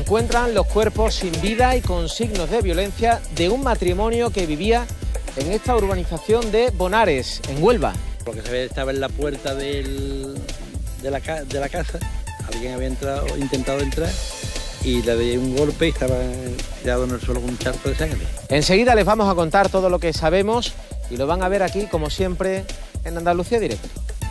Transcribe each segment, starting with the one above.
encuentran los cuerpos sin vida y con signos de violencia de un matrimonio que vivía en esta urbanización de Bonares, en Huelva. Lo que se ve estaba en la puerta de la casa, alguien había intentado entrar y le dio un golpe y estaba tirado en el suelo con un charco de sangre. Enseguida les vamos a contar todo lo que sabemos y lo van a ver aquí, como siempre, en Andalucía Directo.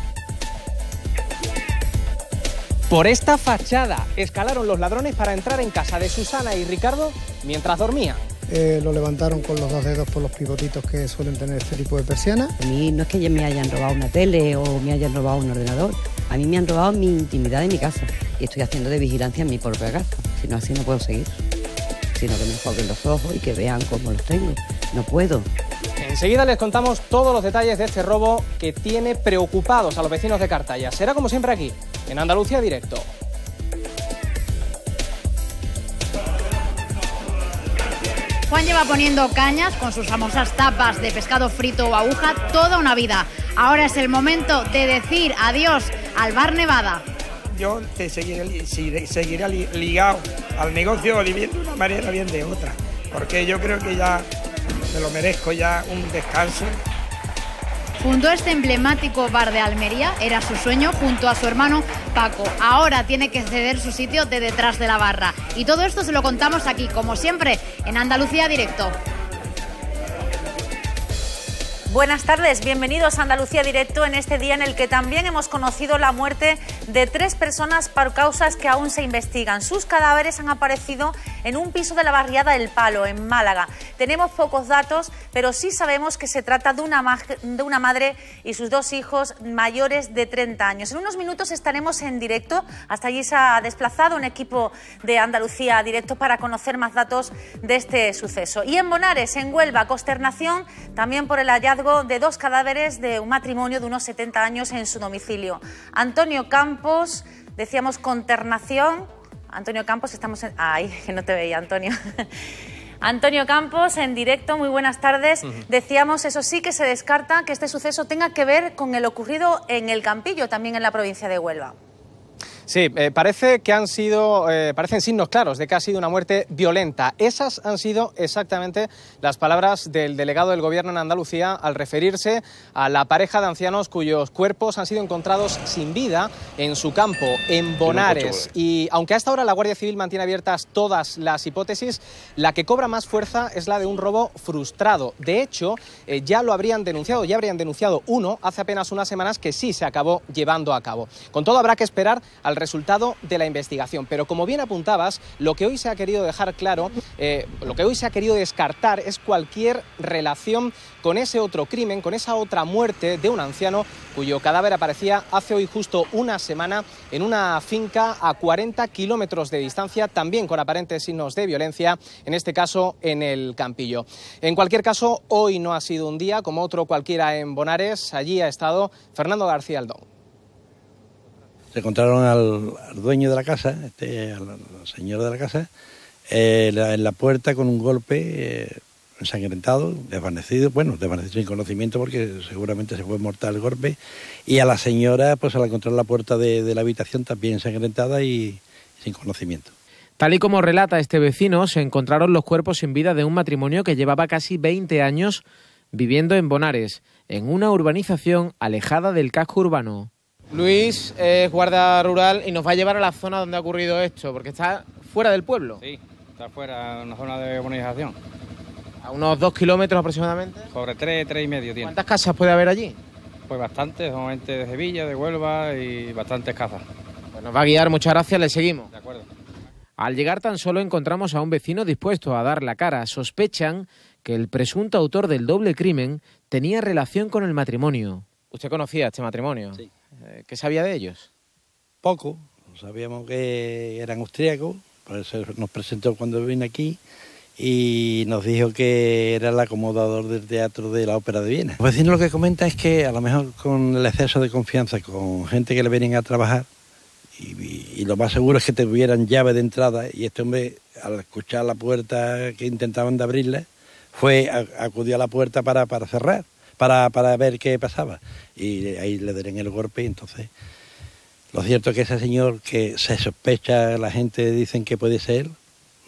Por esta fachada escalaron los ladrones para entrar en casa de Susana y Ricardo mientras dormían. Lo levantaron con los dos dedos por los pivotitos que suelen tener este tipo de persianas. A mí no es que me hayan robado una tele o me hayan robado un ordenador. A mí me han robado mi intimidad en mi casa. Y estoy haciendo de vigilancia en mi propia casa. Si no, así no puedo seguir. Sino que me enfoquen los ojos y que vean cómo los tengo. No puedo. Enseguida les contamos todos los detalles de este robo que tiene preocupados a los vecinos de Cartaya. Será como siempre aquí, en Andalucía Directo. Juan lleva poniendo cañas con sus famosas tapas de pescado frito o aguja toda una vida. Ahora es el momento de decir adiós al Bar Nevada. Yo seguiré ligado al negocio ni bien de una manera bien de otra, porque yo creo que ya me lo merezco, ya un descanso. Fundó este emblemático bar de Almería, era su sueño, junto a su hermano Paco. Ahora tiene que ceder su sitio de detrás de la barra. Y todo esto se lo contamos aquí, como siempre, en Andalucía Directo. Buenas tardes, bienvenidos a Andalucía Directo en este día en el que también hemos conocido la muerte de 3 personas por causas que aún se investigan. Sus cadáveres han aparecido en un piso de la barriada El Palo, en Málaga. Tenemos pocos datos, pero sí sabemos que se trata de una madre y sus 2 hijos mayores de 30 años. En unos minutos estaremos en directo. Hasta allí se ha desplazado un equipo de Andalucía Directo para conocer más datos de este suceso. Y en Bonares, en Huelva, consternación también por el hallazgo de 2 cadáveres de un matrimonio de unos 70 años en su domicilio. Antonio Campos, decíamos consternación. Antonio Campos, estamos en... Ay, que no te veía, Antonio. Antonio Campos, en directo, muy buenas tardes. Decíamos, eso sí, que se descarta que este suceso tenga que ver con el ocurrido en El Campillo, también en la provincia de Huelva. Sí, parece que parecen signos claros de que ha sido una muerte violenta. Esas han sido exactamente las palabras del delegado del Gobierno en Andalucía al referirse a la pareja de ancianos cuyos cuerpos han sido encontrados sin vida en su campo, en Bonares. Y aunque a esta hora la Guardia Civil mantiene abiertas todas las hipótesis, la que cobra más fuerza es la de un robo frustrado. De hecho, ya habrían denunciado uno hace apenas unas semanas que sí se acabó llevando a cabo. Con todo, habrá que esperar al resultado de la investigación. Pero como bien apuntabas, lo que hoy se ha querido dejar claro, lo que hoy se ha querido descartar es cualquier relación con ese otro crimen, con esa otra muerte de un anciano cuyo cadáver aparecía hace hoy justo una semana en una finca a 40 kilómetros de distancia, también con aparentes signos de violencia, en este caso en El Campillo. En cualquier caso, hoy no ha sido un día como otro cualquiera en Bonares. Allí ha estado Fernando García Aldón. Se encontraron al dueño de la casa, al señor de la casa, en la puerta con un golpe ensangrentado, desvanecido sin conocimiento porque seguramente se fue mortal el golpe, y a la señora pues se la encontró en la puerta de la habitación también ensangrentada y sin conocimiento. Tal y como relata este vecino, se encontraron los cuerpos sin vida de un matrimonio que llevaba casi 20 años viviendo en Bonares, en una urbanización alejada del casco urbano. Luis es guardia rural y nos va a llevar a la zona donde ha ocurrido esto, porque está fuera del pueblo. Sí, está fuera, en una zona de urbanización. ¿A unos 2 kilómetros aproximadamente? Sobre 3,5 tiene. ¿Cuántas casas puede haber allí? Pues bastantes, normalmente de Sevilla, de Huelva y bastantes casas. Pues nos va a guiar, muchas gracias, le seguimos. De acuerdo. Al llegar tan solo encontramos a un vecino dispuesto a dar la cara. Sospechan que el presunto autor del doble crimen tenía relación con el matrimonio. ¿Usted conocía este matrimonio? Sí. ¿Qué sabía de ellos? Poco, sabíamos que eran austríacos, por eso nos presentó cuando vino aquí y nos dijo que era el acomodador del teatro de la Ópera de Viena. Los vecinos lo que comentan es que a lo mejor con el exceso de confianza con gente que le vienen a trabajar y lo más seguro es que tuvieran llave de entrada y este hombre al escuchar la puerta que intentaban de abrirla acudió a la puerta para cerrar. Para ver qué pasaba. Y ahí le darían el golpe y entonces... Lo cierto es que ese señor que se sospecha, la gente dicen que puede ser él,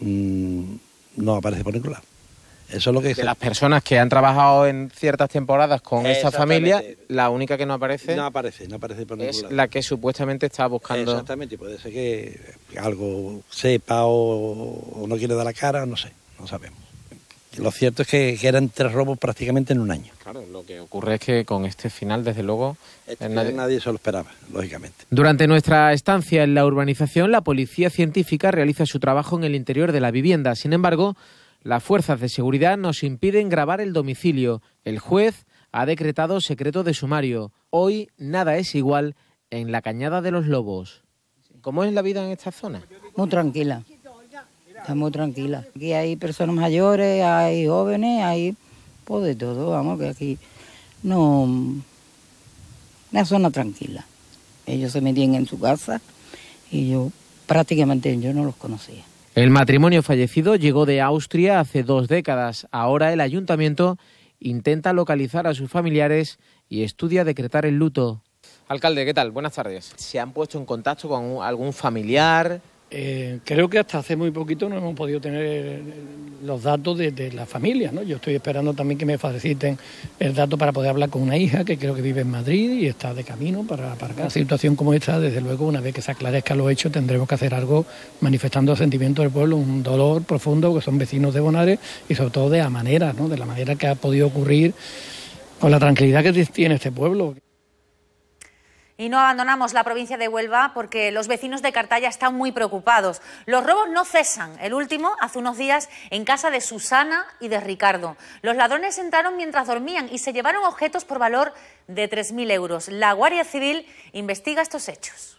no aparece por ningún lado. Eso es lo que de las personas que han trabajado en ciertas temporadas con esa familia, la única que no aparece no aparece por ningún es lado. la que supuestamente está buscando. Exactamente, puede ser que algo sepa o no quiere dar la cara, no sé, no sabemos. Lo cierto es que eran 3 robos prácticamente en un año. Claro, lo que ocurre es que con este final, desde luego, nadie se lo esperaba, lógicamente. Durante nuestra estancia en la urbanización, la policía científica realiza su trabajo en el interior de la vivienda. Sin embargo, las fuerzas de seguridad nos impiden grabar el domicilio. El juez ha decretado secreto de sumario. Hoy nada es igual en la Cañada de los Lobos. ¿Cómo es la vida en esta zona? Muy tranquila. Está muy tranquila. Aquí hay personas mayores, hay jóvenes, hay pues de todo. Vamos, que aquí no... Una zona tranquila. Ellos se metían en su casa y yo no los conocía. El matrimonio fallecido llegó de Austria hace 2 décadas. Ahora el ayuntamiento intenta localizar a sus familiares y estudia decretar el luto. Alcalde, ¿qué tal? Buenas tardes. ¿Se han puesto en contacto con algún familiar? Creo que hasta hace muy poquito no hemos podido tener los datos de la familia, ¿no? Yo estoy esperando también que me faciliten el dato para poder hablar con una hija que creo que vive en Madrid y está de camino para acá. Una situación como esta, desde luego, una vez que se aclarezcan los hechos, tendremos que hacer algo manifestando el sentimiento del pueblo, un dolor profundo, que son vecinos de Bonares y sobre todo de la manera, ¿no? De la manera que ha podido ocurrir, con la tranquilidad que tiene este pueblo. Y no abandonamos la provincia de Huelva porque los vecinos de Cartaya están muy preocupados. Los robos no cesan. El último, hace unos días, en casa de Susana y de Ricardo. Los ladrones entraron mientras dormían y se llevaron objetos por valor de 3.000 euros. La Guardia Civil investiga estos hechos.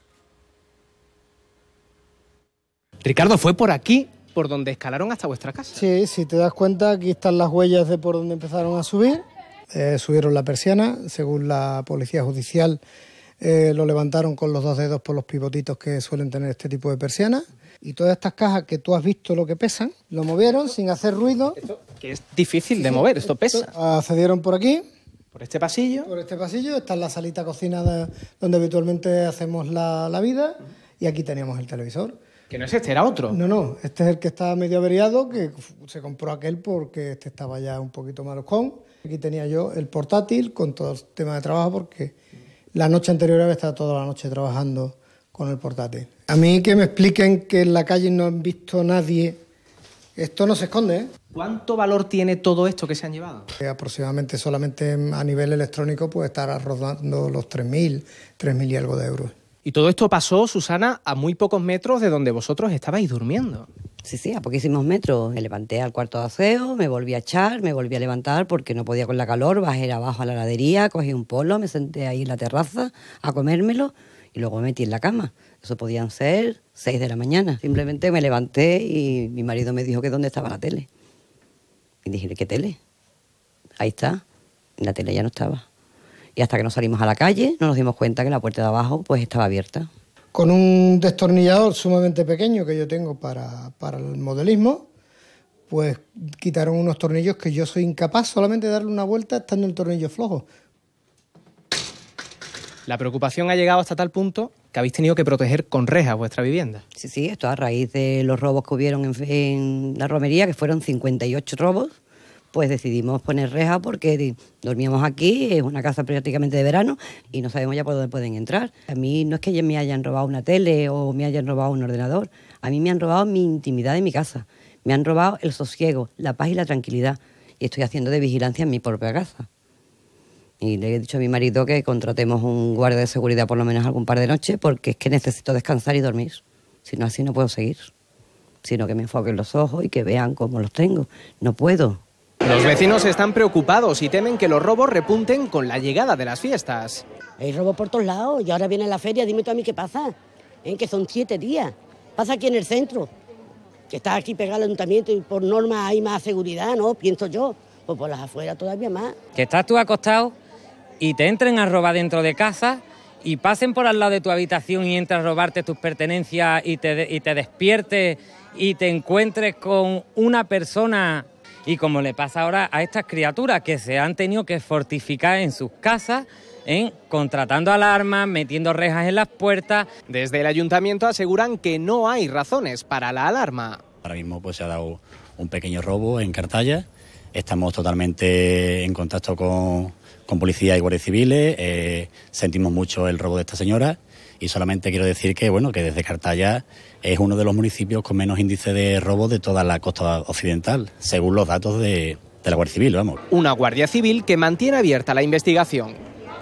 Ricardo, ¿fue por aquí por donde escalaron hasta vuestra casa? Sí, si te das cuenta, aquí están las huellas de por donde empezaron a subir. Subieron la persiana, según la Policía Judicial. Lo levantaron con los 2 dedos por los pivotitos que suelen tener este tipo de persianas. Y todas estas cajas que tú has visto lo que pesan, lo movieron sin hacer ruido. Esto, que es difícil de mover, esto pesa. Accedieron por aquí. Por este pasillo. Por este pasillo. Esta es la salita cocina donde habitualmente hacemos la vida. Y aquí teníamos el televisor. Que no es este, era otro. No, este es el que está medio averiado, que se compró aquel porque este estaba ya un poquito maloscón. Aquí tenía yo el portátil con todo el tema de trabajo porque la noche anterior había estado toda la noche trabajando con el portátil. A mí que me expliquen que en la calle no han visto a nadie, esto no se esconde, ¿eh? ¿Cuánto valor tiene todo esto que se han llevado? Aproximadamente solamente a nivel electrónico puede estar rodando los 3.000 y algo de euros. Y todo esto pasó, Susana, a muy pocos metros de donde vosotros estabais durmiendo. Sí, a poquísimos metros. Me levanté al cuarto de aseo, me volví a echar, me volví a levantar porque no podía con la calor, bajé abajo a la heladería, cogí un polo, me senté ahí en la terraza a comérmelo y luego me metí en la cama. Eso podían ser 6 de la mañana. Simplemente me levanté y mi marido me dijo que dónde estaba la tele. Y dije, ¿qué tele? Ahí está. La tele ya no estaba. Y hasta que no salimos a la calle no nos dimos cuenta que la puerta de abajo pues estaba abierta. Con un destornillador sumamente pequeño que yo tengo para el modelismo, pues quitaron unos tornillos que yo soy incapaz solamente de darle una vuelta estando el tornillo flojo. La preocupación ha llegado hasta tal punto que habéis tenido que proteger con rejas vuestra vivienda. Sí, esto a raíz de los robos que hubieron en la romería, que fueron 58 robos, pues decidimos poner rejas porque dormíamos aquí, es una casa prácticamente de verano y no sabemos ya por dónde pueden entrar. A mí no es que me hayan robado una tele o me hayan robado un ordenador, a mí me han robado mi intimidad de mi casa, me han robado el sosiego, la paz y la tranquilidad y estoy haciendo de vigilancia en mi propia casa. Y le he dicho a mi marido que contratemos un guardia de seguridad por lo menos algún par de noches porque es que necesito descansar y dormir, si no así no puedo seguir, sino que me enfoquen los ojos y que vean cómo los tengo, no puedo. Los vecinos están preocupados y temen que los robos repunten con la llegada de las fiestas. Hay robos por todos lados y ahora viene la feria, dime tú a mí qué pasa, que son 7 días. Pasa aquí en el centro, que está aquí pegado al ayuntamiento y por norma hay más seguridad, ¿no? Pienso yo, pues por las afueras todavía más. Que estás tú acostado y te entren a robar dentro de casa y pasen por al lado de tu habitación y entren a robarte tus pertenencias y te despiertes y te encuentres con una persona. Y como le pasa ahora a estas criaturas que se han tenido que fortificar en sus casas, contratando alarmas, metiendo rejas en las puertas. Desde el ayuntamiento aseguran que no hay razones para la alarma. Ahora mismo pues se ha dado un pequeño robo en Cartaya. Estamos totalmente en contacto con policía y guardias civiles. Sentimos mucho el robo de esta señora y solamente quiero decir que bueno, que desde Cartaya es uno de los municipios con menos índice de robo de toda la costa occidental, según los datos de la Guardia Civil, vamos. Una Guardia Civil que mantiene abierta la investigación.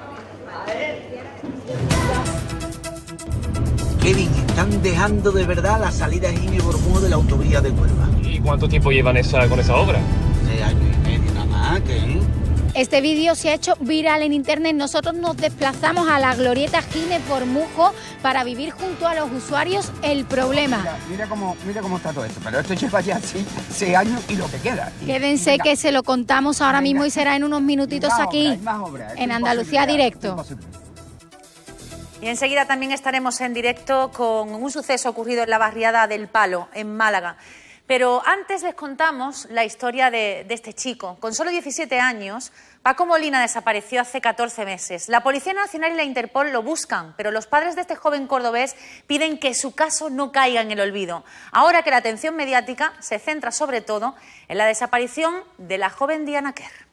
Kevin, están dejando de verdad la salida Jimmy Bormudo de la autovía de Huelva. ¿Y cuánto tiempo llevan con esa obra? 6 años y medio nada más, Kevin. Este vídeo se ha hecho viral en internet. Nosotros nos desplazamos a la glorieta Gine Bormujo para vivir junto a los usuarios el problema. Mira cómo está todo esto, pero esto lleva ya 6 años y lo que queda. Quédense que se lo contamos ahora mismo y será en unos minutitos aquí, en Andalucía Directo. Y enseguida también estaremos en directo con un suceso ocurrido en la barriada del Palo, en Málaga. Pero antes les contamos la historia de este chico. Con solo 17 años, Paco Molina desapareció hace 14 meses. La Policía Nacional y la Interpol lo buscan, pero los padres de este joven cordobés piden que su caso no caiga en el olvido. Ahora que la atención mediática se centra sobre todo en la desaparición de la joven Diana Kerr.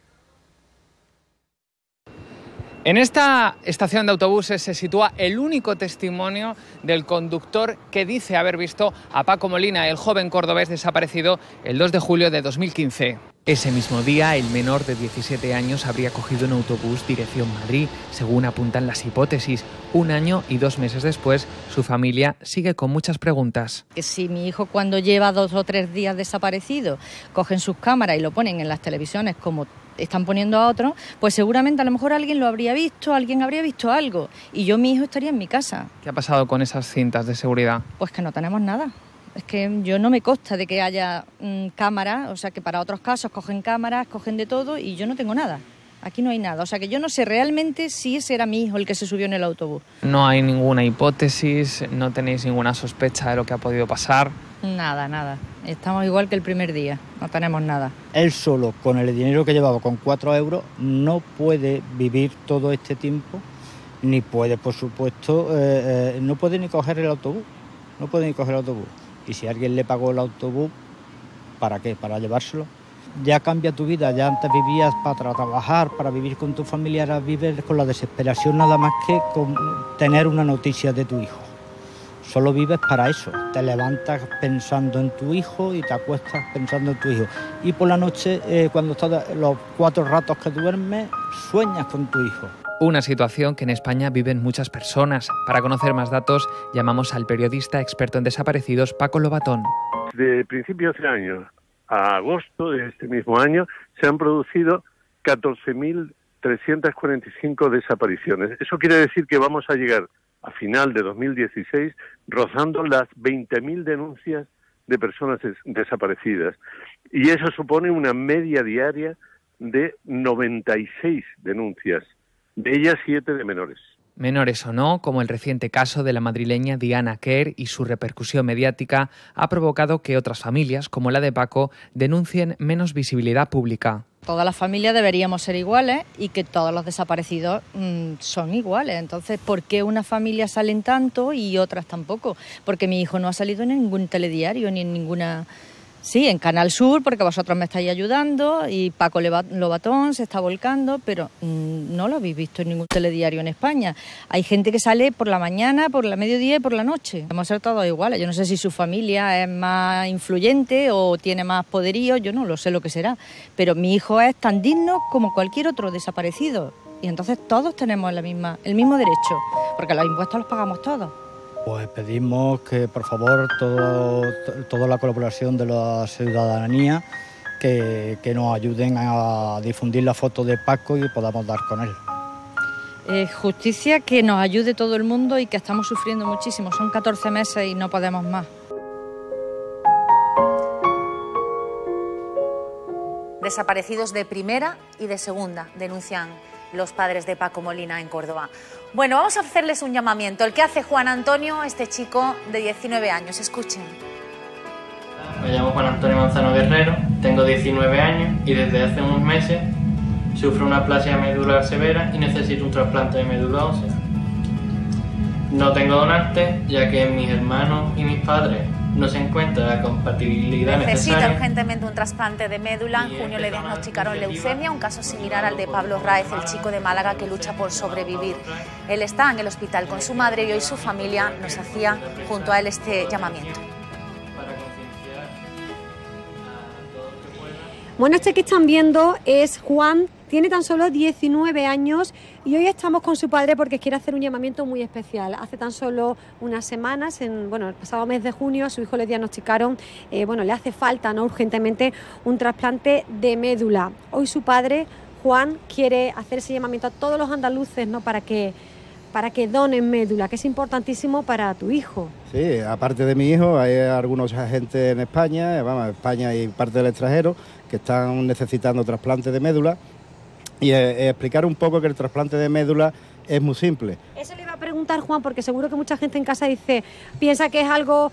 En esta estación de autobuses se sitúa el único testimonio del conductor que dice haber visto a Paco Molina, el joven cordobés desaparecido el 2 de julio de 2015. Ese mismo día, el menor de 17 años habría cogido un autobús dirección Madrid, según apuntan las hipótesis. 1 año y 2 meses después, su familia sigue con muchas preguntas. Que si mi hijo, cuando lleva 2 o 3 días desaparecido, cogen sus cámaras y lo ponen en las televisiones como están poniendo a otros, pues seguramente a lo mejor alguien lo habría visto, alguien habría visto algo y mi hijo estaría en mi casa. ¿Qué ha pasado con esas cintas de seguridad? Pues que no tenemos nada. Es que yo no me consta de que haya cámaras, o sea que para otros casos cogen cámaras, cogen de todo y yo no tengo nada. Aquí no hay nada, o sea que yo no sé realmente si ese era mi hijo el que se subió en el autobús. No hay ninguna hipótesis, no tenéis ninguna sospecha de lo que ha podido pasar. Nada, nada. Estamos igual que el primer día, no tenemos nada. Él solo, con el dinero que llevaba, con 4 euros, no puede vivir todo este tiempo, ni puede, por supuesto, no puede ni coger el autobús. No puede ni coger el autobús. Y si alguien le pagó el autobús, ¿para qué? ¿Para llevárselo? Ya cambia tu vida, ya antes vivías para trabajar, para vivir con tu familia, ahora vives con la desesperación nada más que con tener una noticia de tu hijo. Solo vives para eso, te levantas pensando en tu hijo y te acuestas pensando en tu hijo. Y por la noche, cuando estás los 4 ratos que duermes, sueñas con tu hijo. Una situación que en España viven muchas personas. Para conocer más datos, llamamos al periodista experto en desaparecidos, Paco Lobatón. De principios de año a agosto de este mismo año se han producido 14.345 desapariciones. Eso quiere decir que vamos a llegar a final de 2016 rozando las 20.000 denuncias de personas desaparecidas. Y eso supone una media diaria de 96 denuncias, de ellas 7 de menores. Menores o no, como el reciente caso de la madrileña Diana Kerr y su repercusión mediática ha provocado que otras familias, como la de Paco, denuncien menos visibilidad pública. Todas las familias deberíamos ser iguales y que todos los desaparecidos son iguales. Entonces, ¿por qué unas familias salen tanto y otras tampoco? Porque mi hijo no ha salido en ningún telediario ni en ninguna... Sí, en Canal Sur, porque vosotros me estáis ayudando, y Paco Lobatón se está volcando, pero no lo habéis visto en ningún telediario en España. Hay gente que sale por la mañana, por la mediodía y por la noche. Vamos a ser todos iguales. Yo no sé si su familia es más influyente o tiene más poderío, yo no lo sé lo que será. Pero mi hijo es tan digno como cualquier otro desaparecido. Y entonces todos tenemos el mismo derecho, porque los impuestos los pagamos todos. Pues pedimos que, por favor, toda la colaboración de la ciudadanía, que nos ayuden a difundir la foto de Paco y podamos dar con él. Justicia, que nos ayude todo el mundo y que estamos sufriendo muchísimo. Son 14 meses y no podemos más. Desaparecidos de primera y de segunda, denuncian los padres de Paco Molina en Córdoba. Bueno, vamos a hacerles un llamamiento, el que hace Juan Antonio, este chico de 19 años. Escuchen. Me llamo Juan Antonio Manzano Guerrero, tengo 19 años y desde hace unos meses sufro una aplasia medular severa y necesito un trasplante de médula ósea. No tengo donantes, ya que mis hermanos y mis padres no se encuentra la compatibilidad Necesita necesaria. urgentemente un trasplante de médula. En junio le diagnosticaron leucemia, un caso similar al de Pablo Raez, el chico de Málaga que lucha por sobrevivir. Él está en el hospital con su madre y hoy su familia nos hacía junto a él este llamamiento. Bueno, este que están viendo es Juan, tiene tan solo 19 años y hoy estamos con su padre porque quiere hacer un llamamiento muy especial. Hace tan solo unas semanas, el pasado mes de junio, a su hijo le diagnosticaron, le hace falta, ¿no?, urgentemente un trasplante de médula. Hoy su padre, Juan, quiere hacer ese llamamiento a todos los andaluces, ¿no?, para que donen médula, que es importantísimo para tu hijo. Sí, aparte de mi hijo, hay algunos agentes en España, España y parte del extranjero, que están necesitando trasplante de médula. Y explicar un poco que el trasplante de médula es muy simple. Eso le iba a preguntar, Juan, porque seguro que mucha gente en casa piensa que es algo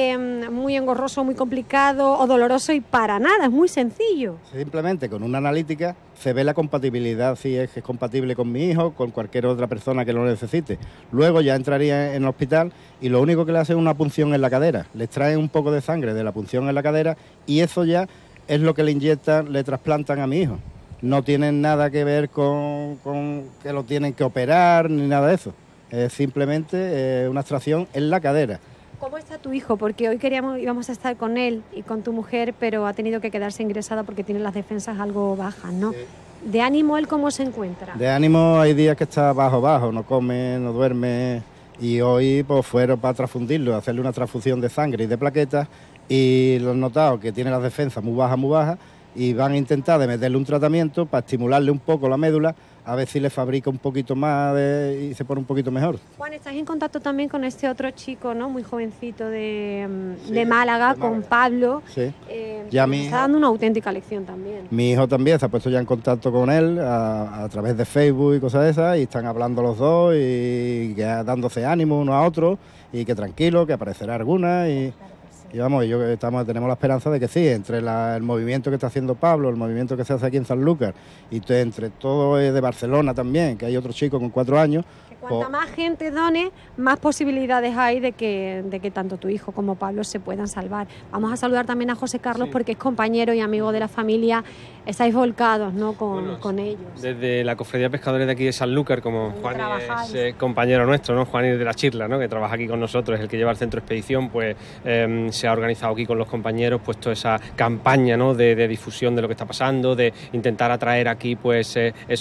muy engorroso, muy complicado o doloroso, y para nada, es muy sencillo. Simplemente con una analítica se ve la compatibilidad, si es que es compatible con mi hijo, con cualquier otra persona que lo necesite. Luego ya entraría en el hospital y lo único que le hacen es una punción en la cadera. Le extraen un poco de sangre de la punción en la cadera y eso ya es lo que le inyectan, le trasplantan a mi hijo. No tienen nada que ver con que lo tienen que operar ni nada de eso. Es simplemente una extracción en la cadera. ¿Cómo está tu hijo? Porque hoy íbamos a estar con él y con tu mujer, pero ha tenido que quedarse ingresado porque tiene las defensas algo bajas, ¿no? Sí. ¿De ánimo él cómo se encuentra? De ánimo hay días que está bajo, no come, no duerme, y hoy pues fueron para transfundirlo, hacerle una transfusión de sangre y de plaquetas, y lo han notado que tiene las defensas muy bajas, y van a intentar de meterle un tratamiento para estimularle un poco la médula, a ver si le fabrica un poquito más y se pone un poquito mejor. Juan, estás en contacto también con este otro chico, ¿no?, muy jovencito de Málaga, con Pablo. Sí. Ya está dando una auténtica lección también. Mi hijo también se ha puesto ya en contacto con él a través de Facebook y cosas de esas, y están hablando los dos y dándose ánimo uno a otro, y que tranquilo, que aparecerá alguna y vamos, tenemos la esperanza de que sí, entre el movimiento que está haciendo Pablo, el movimiento que se hace aquí en Sanlúcar, y entre todo de Barcelona también, que hay otro chico con 4 años. Cuanta más gente done, más posibilidades hay de que tanto tu hijo como Pablo se puedan salvar. Vamos a saludar también a José Carlos, sí, porque es compañero y amigo de la familia. Estáis volcados, ¿no?, con ellos. Desde la Cofradía de Pescadores de aquí de Sanlúcar, como Juan es compañero nuestro, ¿no?, Juan de la Chirla, ¿no?, que trabaja aquí con nosotros, es el que lleva el centro de expedición, pues se ha organizado aquí con los compañeros pues toda esa campaña, ¿no?, de difusión de lo que está pasando, de intentar atraer aquí pues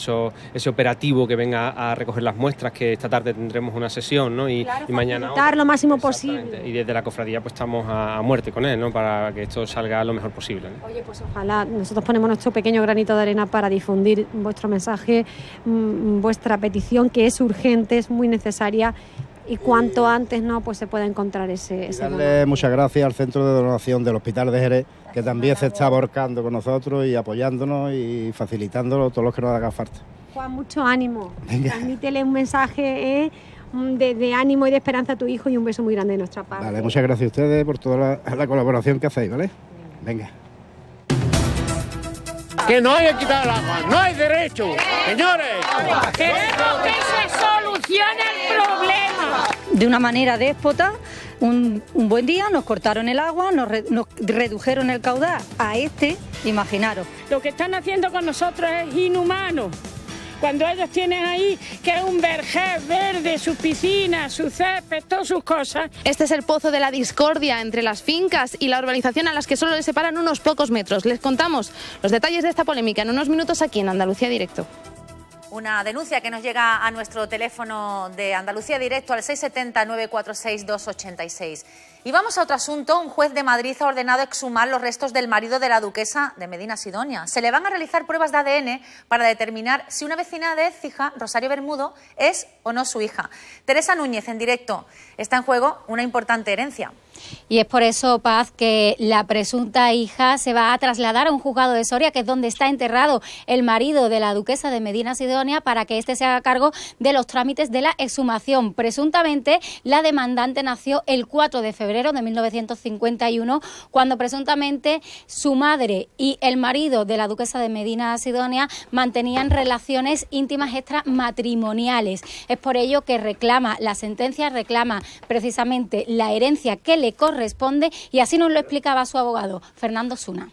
ese operativo que venga a recoger las muestras, que esta tarde tendremos una sesión, ¿no?, y mañana lo máximo posible. Y desde la cofradía pues estamos a muerte con él, ¿no?, para que esto salga lo mejor posible, ¿no? Oye, pues ojalá nosotros ponemos nuestro pequeño granito de arena para difundir vuestro mensaje, vuestra petición, que es urgente, es muy necesaria, y cuanto antes, ¿no?, pues se pueda encontrar ese darle muchas gracias al Centro de Donación del Hospital de Jerez, que también se está volcando con nosotros y apoyándonos y facilitándolo todo lo que nos haga falta. Juan, mucho ánimo. Venga. Transmítele un mensaje de ánimo y de esperanza a tu hijo, y un beso muy grande de nuestra parte. Vale, muchas gracias a ustedes por toda la colaboración que hacéis, ¿vale? Venga. Que no hay que quitar el agua, no hay derecho, señores. Queremos que se solucione el problema. De una manera déspota, un buen día nos cortaron el agua, nos redujeron el caudal a imaginaros. Lo que están haciendo con nosotros es inhumano. Cuando ellos tienen ahí que es un vergel verde, sus piscinas, su césped, todas sus cosas. Este es el pozo de la discordia entre las fincas y la urbanización, a las que solo les separan unos pocos metros. Les contamos los detalles de esta polémica en unos minutos aquí en Andalucía Directo. Una denuncia que nos llega a nuestro teléfono de Andalucía Directo al 670-946-286. Y vamos a otro asunto. Un juez de Madrid ha ordenado exhumar los restos del marido de la duquesa de Medina Sidonia. Se le van a realizar pruebas de ADN para determinar si una vecina de Écija, Rosario Bermudo, es o no su hija. Teresa Núñez, en directo. Está en juego una importante herencia. Y es por eso, Paz, que la presunta hija se va a trasladar a un juzgado de Soria, que es donde está enterrado el marido de la duquesa de Medina Sidonia, para que éste se haga cargo de los trámites de la exhumación. Presuntamente, la demandante nació el 4 de febrero de 1951, cuando presuntamente su madre y el marido de la duquesa de Medina Sidonia mantenían relaciones íntimas extramatrimoniales. Es por ello que la sentencia reclama precisamente la herencia que le le corresponde, y así nos lo explicaba su abogado, Fernando Suna.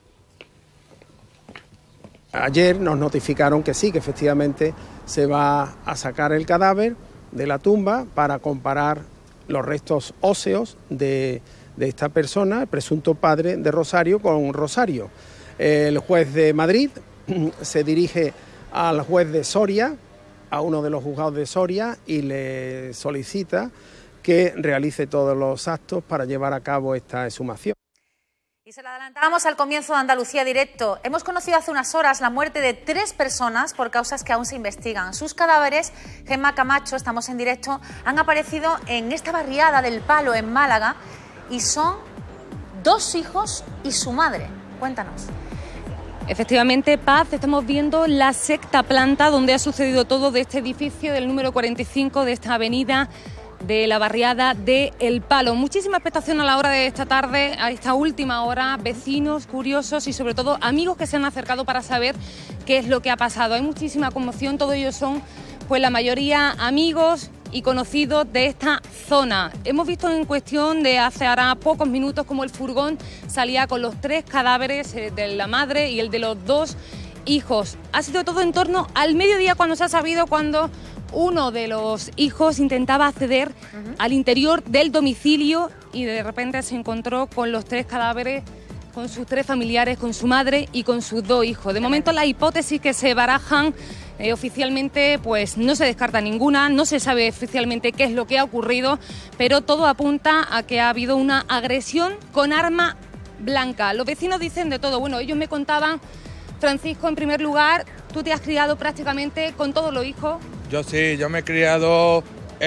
Ayer nos notificaron que sí, que efectivamente se va a sacar el cadáver de la tumba para comparar los restos óseos de esta persona, el presunto padre de Rosario, con Rosario. El juez de Madrid se dirige al juez de Soria, a uno de los juzgados de Soria, y le solicita que realice todos los actos para llevar a cabo esta exhumación. Y se lo adelantábamos al comienzo de Andalucía Directo. Hemos conocido hace unas horas la muerte de 3 personas por causas que aún se investigan. Sus cadáveres, Gemma Camacho, estamos en directo, han aparecido en esta barriada del Palo, en Málaga, y son 2 hijos y su madre. Cuéntanos. Efectivamente, Paz, estamos viendo la 6ª planta donde ha sucedido todo, de este edificio del número 45 de esta avenida de la barriada de El Palo. Muchísima expectación a la hora de esta tarde, a esta última hora, vecinos, curiosos y sobre todo amigos que se han acercado para saber qué es lo que ha pasado. Hay muchísima conmoción, todos ellos son, pues la mayoría, amigos y conocidos de esta zona. Hemos visto en cuestión de hace ahora pocos minutos como el furgón salía con los 3 cadáveres de la madre y el de los 2 hijos. Ha sido todo en torno al mediodía cuando se ha sabido, cuando uno de los hijos intentaba acceder al interior del domicilio y de repente se encontró con los 3 cadáveres, con sus 3 familiares, con su madre y con sus 2 hijos. De momento las hipótesis que se barajan oficialmente pues no se descarta ninguna, no se sabe oficialmente qué es lo que ha ocurrido, pero todo apunta a que ha habido una agresión con arma blanca. Los vecinos dicen de todo. Bueno, ellos me contaban, Francisco, en primer lugar, tú te has criado prácticamente con todos los hijos. Yo sí, yo me he criado,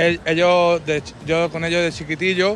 yo con ellos de chiquitillo,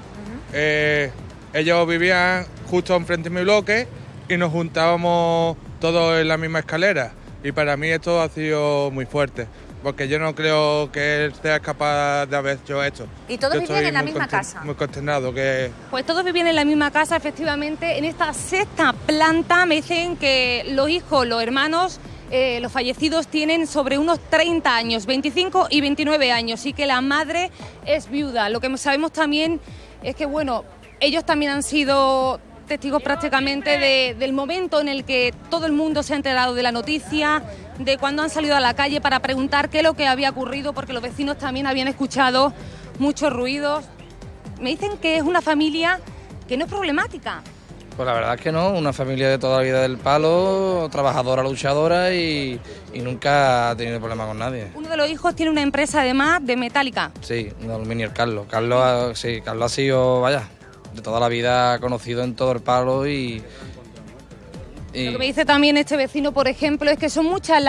ellos vivían justo enfrente de mi bloque y nos juntábamos todos en la misma escalera, y para mí esto ha sido muy fuerte, porque yo no creo que él sea capaz de haber hecho esto. ¿Y todos vivían en la misma casa? Muy consternado que... Pues todos vivían en la misma casa, efectivamente. En esta 6ª planta me dicen que los hijos, los hermanos, los fallecidos tienen sobre unos 30 años, 25 y 29 años, y que la madre es viuda. Lo que sabemos también es que, bueno, ellos también han sido testigos prácticamente del momento en el que todo el mundo se ha enterado de la noticia, de cuando han salido a la calle para preguntar qué es lo que había ocurrido, porque los vecinos también habían escuchado muchos ruidos. Me dicen que es una familia que no es problemática. Pues la verdad es que no, una familia de toda la vida del Palo, trabajadora, luchadora y nunca ha tenido problema con nadie. Uno de los hijos tiene una empresa además de metálica. Sí, de aluminio, el Carlos. Carlos ha sido, vaya, de toda la vida conocido en todo el Palo y... Lo que me dice también este vecino, por ejemplo, es que son muchas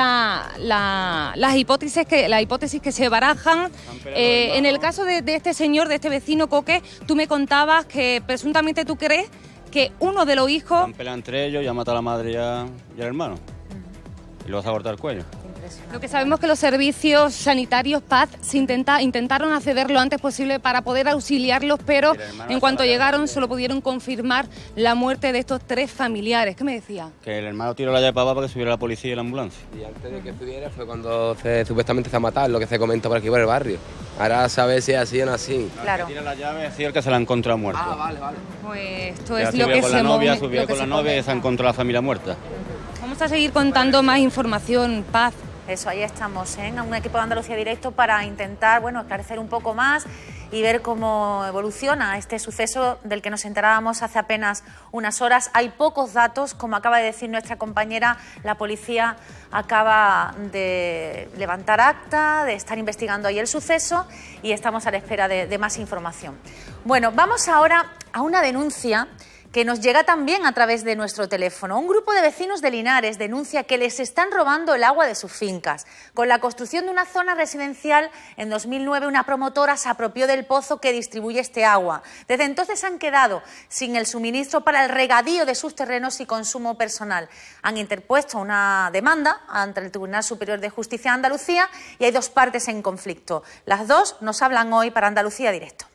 las hipótesis que se barajan. En el caso de este señor, de este vecino Coque, tú me contabas que presuntamente tú crees que uno de los hijos... Han peleado entre ellos, ya ha matado a la madre y al hermano. Y lo vas a cortar el cuello. Lo que sabemos es que los servicios sanitarios Paz intentaron acceder lo antes posible para poder auxiliarlos, pero en cuanto llegaron solo pudieron confirmar la muerte de estos 3 familiares. ¿Qué me decía? Que el hermano tiró la llave para que subiera la policía y la ambulancia. Y antes de que subiera fue cuando supuestamente se ha matado, lo que se comentó por aquí por el barrio. Ahora sabe si es así o no así. Claro. Tira la llave, ha sido el que se la ha encontrado muerto. Ah, vale. Pues esto es lo que se mueve. Subió con la novia y se ha encontrado la familia muerta. Vamos a seguir contando más información, Paz. Eso, ahí estamos, en un equipo de Andalucía Directo para intentar, bueno, esclarecer un poco más y ver cómo evoluciona este suceso del que nos enterábamos hace apenas unas horas. Hay pocos datos, como acaba de decir nuestra compañera, la policía acaba de levantar acta, de estar investigando ahí el suceso y estamos a la espera de más información. Bueno, vamos ahora a una denuncia que nos llega también a través de nuestro teléfono. Un grupo de vecinos de Linares denuncia que les están robando el agua de sus fincas. Con la construcción de una zona residencial, en 2009 una promotora se apropió del pozo que distribuye este agua. Desde entonces han quedado sin el suministro para el regadío de sus terrenos y consumo personal. Han interpuesto una demanda ante el Tribunal Superior de Justicia de Andalucía y hay 2 partes en conflicto. Las 2 nos hablan hoy para Andalucía Directo.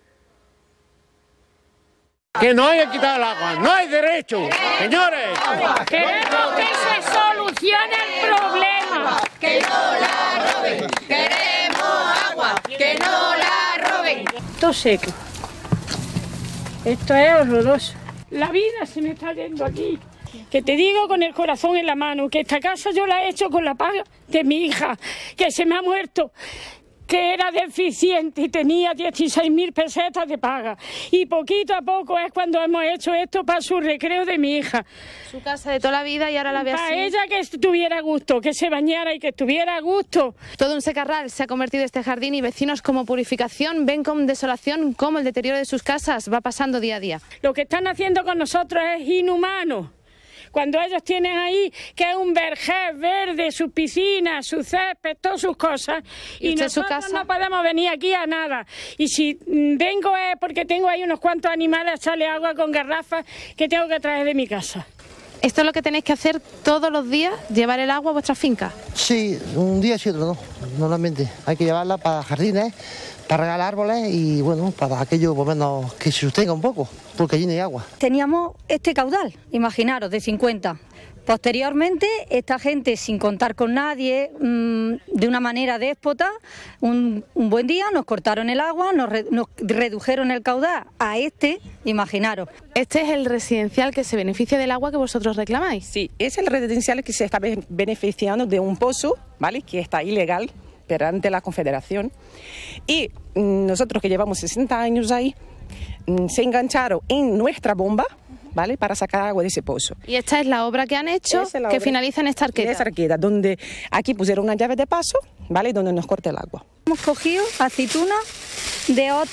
Que no hay que quitar el agua, no hay derecho, señores. Queremos que se solucione el problema. Que no la roben, queremos agua, que no la roben. Todo seco. Esto es horroroso. La vida se me está yendo aquí. Que te digo con el corazón en la mano, que esta casa yo la he hecho con la paga de mi hija, que se me ha muerto, que era deficiente y tenía 16.000 pesetas de paga. Y poquito a poco es cuando hemos hecho esto para su recreo de mi hija. Su casa de toda la vida y ahora la ve así. Para ella que estuviera a gusto, que se bañara y que estuviera a gusto. Todo un secarral se ha convertido este jardín y vecinos como Purificación ven con desolación cómo el deterioro de sus casas va pasando día a día. Lo que están haciendo con nosotros es inhumano. Cuando ellos tienen ahí que es un vergel verde, sus piscinas, su césped, todas sus cosas, y nosotros no podemos venir aquí a nada. Y si vengo es porque tengo ahí unos cuantos animales, sale agua con garrafas que tengo que traer de mi casa. ¿Esto es lo que tenéis que hacer todos los días, llevar el agua a vuestra finca? Sí, un día sí, otro no, normalmente. Hay que llevarla para jardines, para regar árboles y bueno, para aquello por lo menos que se sostenga un poco, porque allí no hay agua. Teníamos este caudal, imaginaros, de 50. Posteriormente, esta gente, sin contar con nadie, de una manera déspota, un buen día nos cortaron el agua, nos redujeron el caudal a este, imaginaros. ¿Este es el residencial que se beneficia del agua que vosotros reclamáis? Sí, es el residencial que se está beneficiando de un pozo, ¿vale?, que está ilegal ante la Confederación. Y nosotros que llevamos 60 años ahí, se engancharon en nuestra bomba, ¿vale?, para sacar agua de ese pozo. Y esta es la obra que han hecho, que finaliza en esta arqueta. En esa arqueta, donde aquí pusieron una llave de paso, ¿vale?, donde nos corta el agua. Hemos cogido aceitunas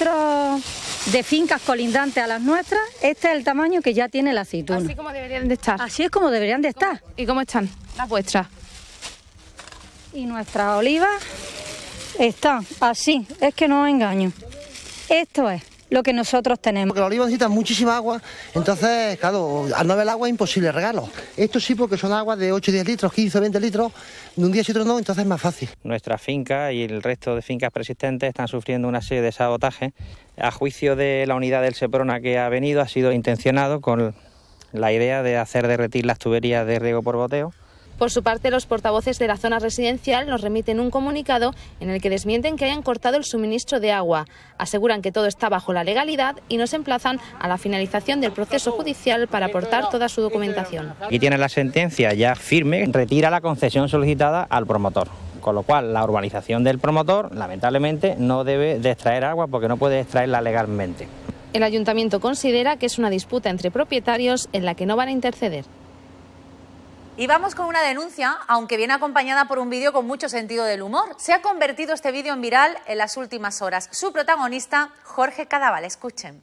de fincas colindantes a las nuestras. Este es el tamaño que ya tiene la aceituna. Así como deberían de estar. Así es como deberían de estar. ¿Y cómo están las vuestras? Y nuestras olivas están así, es que no os engaño. Esto es lo que nosotros tenemos. Porque los olivos necesitan muchísima agua, entonces, claro, al no haber agua es imposible regarlo. Esto sí, porque son aguas de 8, 10 litros, 15, 20 litros, de un día sí otro no, entonces es más fácil. Nuestra finca y el resto de fincas persistentes están sufriendo una serie de sabotajes. A juicio de la unidad del Seprona que ha venido, ha sido intencionado con la idea de hacer derretir las tuberías de riego por goteo. Por su parte, los portavoces de la zona residencial nos remiten un comunicado en el que desmienten que hayan cortado el suministro de agua. Aseguran que todo está bajo la legalidad y nos emplazan a la finalización del proceso judicial para aportar toda su documentación. Aquí tiene la sentencia ya firme, retira la concesión solicitada al promotor. Con lo cual, la urbanización del promotor, lamentablemente, no debe de extraer agua porque no puede extraerla legalmente. El ayuntamiento considera que es una disputa entre propietarios en la que no van a interceder. Y vamos con una denuncia, aunque viene acompañada por un vídeo con mucho sentido del humor. Se ha convertido este vídeo en viral en las últimas horas. Su protagonista, Jorge Cadaval. Escuchen.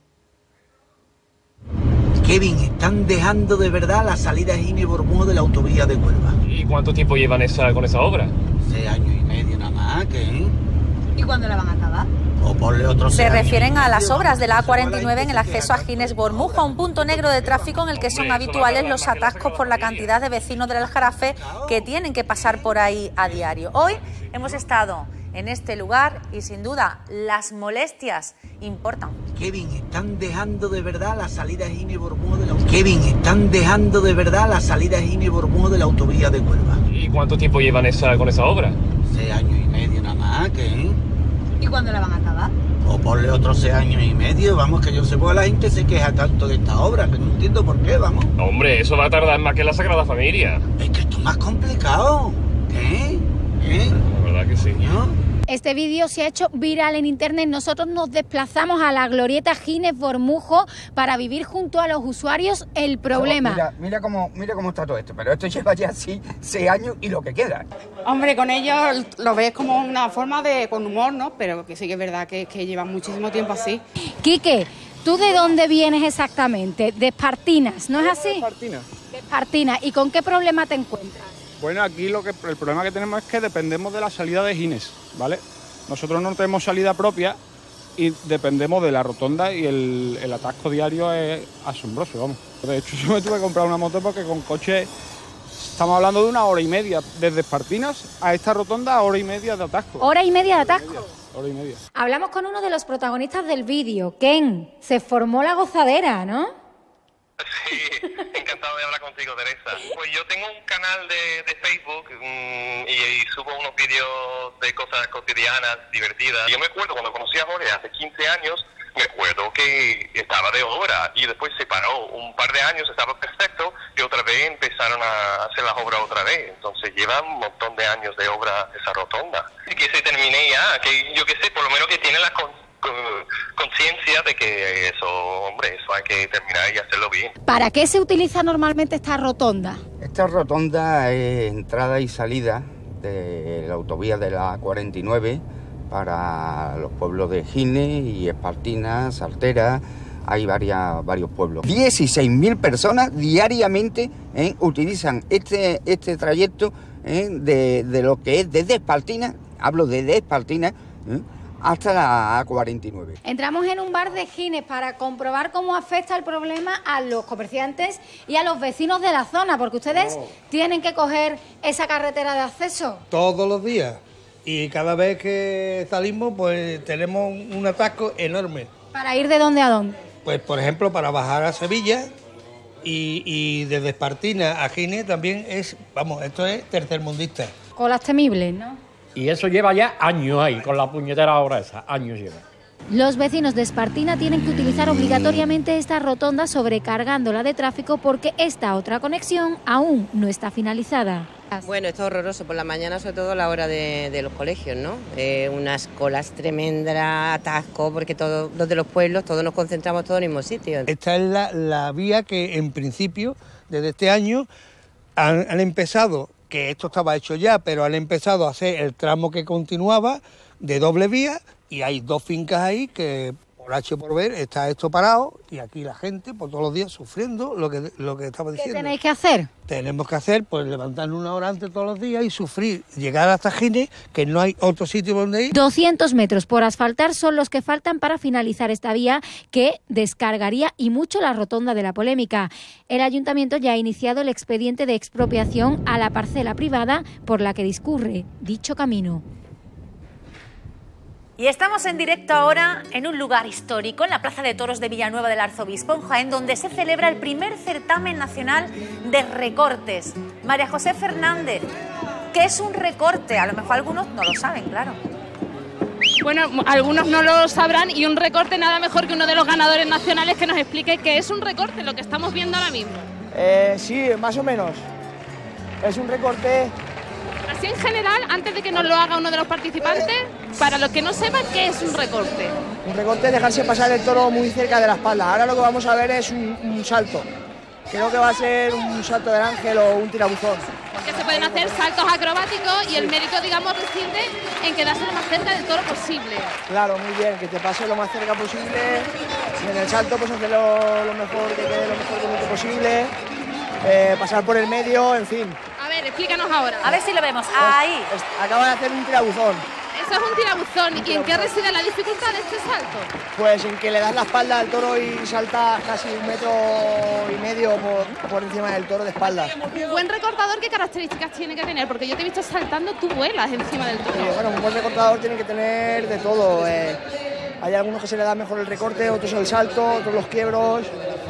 Kevin, están dejando de verdad la salida Gine Bormúo de la autovía de Huelva. ¿Y cuánto tiempo llevan con esa obra? 6 años y medio nada más, ¿qué? ¿Y cuándo la van a acabar? O ponle otros. Se refieren a las obras de la A49 en el acceso a Gines Bormujos, un punto negro de tráfico en el que son habituales los atascos por la cantidad de vecinos del Aljarafe que tienen que pasar por ahí a diario. Hoy hemos estado en este lugar y sin duda las molestias importan. Kevin, están dejando de verdad la salida Gine Bormúo de la autovía. Kevin, están dejando de verdad la salida Gine Bormúo de la autovía de Huelva. ¿Y cuánto tiempo llevan con esa obra? 6 años y medio nada más, ¿qué? ¿Y cuándo la van a acabar? O ponle otros 6 años y medio, vamos, que yo sé por qué la gente se queja tanto de esta obra, que no entiendo por qué, vamos. Hombre, eso va a tardar más que la Sagrada Familia. Es que esto es más complicado. ¿Qué? La verdad que sí. ¿No? Este vídeo se ha hecho viral en internet. Nosotros nos desplazamos a la glorieta Gines Bormujos para vivir junto a los usuarios el problema. Mira cómo está todo esto, pero esto lleva ya así 6 años y lo que queda. Hombre, con ellos lo ves como una forma con humor, ¿no? Pero que sí que es verdad que llevan muchísimo tiempo así. Quique, ¿tú de dónde vienes exactamente? De Espartinas, ¿no es así? Espartinas. De Espartinas. ¿Y con qué problema te encuentras? Bueno, aquí el problema que tenemos es que dependemos de la salida de Gines, ¿vale? Nosotros no tenemos salida propia y dependemos de la rotonda y el atasco diario es asombroso, vamos. De hecho, yo me tuve que comprar una moto porque con coche estamos hablando de 1 hora y media, desde Espartinas a esta rotonda, 1 hora y media de atasco. ¿Hora y media de atasco? 1 hora y media. Hablamos con uno de los protagonistas del vídeo, Ken. Se formó la gozadera, ¿no? Sí, encantado de hablar contigo, Teresa. Pues yo tengo un canal de Facebook y subo unos vídeos de cosas cotidianas, divertidas. Yo me acuerdo cuando conocí a Jorge hace 15 años, me acuerdo que estaba estaba de obra y después se paró un par de años, estaba perfecto y otra vez empezaron a hacer las obras otra vez. Entonces lleva un montón de años de obra esa rotonda. Y que se termine ya, que yo qué sé, por lo menos que tiene la conciencia de que eso, hombre, eso hay que terminar y hacerlo bien. ¿Para qué se utiliza normalmente esta rotonda? Esta rotonda es entrada y salida de la autovía de la 49 para los pueblos de Gines y Espartinas, Saltera. Hay varios pueblos. 16.000 personas diariamente utilizan este trayecto de lo que es desde Espartinas, hablo desde Espartinas, hasta la A49. Entramos en un bar de Gines para comprobar cómo afecta el problema a los comerciantes y a los vecinos de la zona, porque ustedes tienen que coger esa carretera de acceso. Todos los días. Y cada vez que salimos, pues tenemos un atasco enorme. ¿Para ir de dónde a dónde? Pues, por ejemplo, para bajar a Sevilla y desde Espartina a Gines también es, vamos, esto es tercermundista. Colas temibles, ¿no? Y eso lleva ya años ahí, con la puñetera hora esa, años lleva. Los vecinos de Espartina tienen que utilizar obligatoriamente esta rotonda sobrecargándola de tráfico porque esta otra conexión aún no está finalizada. Bueno, esto es horroroso, por la mañana, sobre todo a la hora de los colegios, ¿no? Unas colas tremendas, atascos, porque todos los de los pueblos, todos nos concentramos todos en el mismo sitio. Esta es la vía que, en principio, desde este año, han empezado, que esto estaba hecho ya, pero han empezado a hacer el tramo que continuaba de doble vía, y hay 2 fincas ahí que, por H o por B, está esto parado, y aquí la gente, por todos los días, sufriendo lo que estaba diciendo. ¿Qué tenéis que hacer? Tenemos que hacer, pues, levantarnos una hora antes todos los días y sufrir, llegar hasta Gines, que no hay otro sitio donde ir. 200 metros por asfaltar son los que faltan para finalizar esta vía que descargaría y mucho la rotonda de la polémica. El ayuntamiento ya ha iniciado el expediente de expropiación a la parcela privada por la que discurre dicho camino. Y estamos en directo ahora en un lugar histórico, en la Plaza de Toros de Villanueva del Arzobispo, en Jaén, donde se celebra el primer certamen nacional de recortes. María José Fernández, ¿qué es un recorte? A lo mejor algunos no lo saben, claro. Bueno, algunos no lo sabrán y un recorte nada mejor que uno de los ganadores nacionales que nos explique qué es un recorte, lo que estamos viendo ahora mismo. Sí, más o menos. Es un recorte... Así en general, antes de que nos lo haga uno de los participantes, para los que no sepan qué es un recorte. Un recorte es dejarse pasar el toro muy cerca de la espalda. Ahora lo que vamos a ver es un salto. Creo que va a ser un salto del ángel o un tirabuzón. Porque se pueden hacer saltos acrobáticos y el mérito, digamos, reside en quedarse lo más cerca del toro posible. Claro, muy bien, que te pase lo más cerca posible. Y en el salto pues hacer lo mejor, que quede lo mejor posible. Pasar por el medio, en fin. A ver, explícanos ahora. A ver si lo vemos. Ahí. Acaba de hacer un tirabuzón. Eso es un tirabuzón. ¿Y en qué reside la dificultad de este salto? Pues en que le das la espalda al toro y salta casi 1,5 metros por encima del toro de espaldas. Un buen recortador, ¿qué características tiene que tener? Porque yo te he visto saltando, tú vuelas encima del toro. Sí, bueno, un buen recortador tiene que tener de todo. Hay algunos que se le da mejor el recorte, otros el salto, otros los quiebros.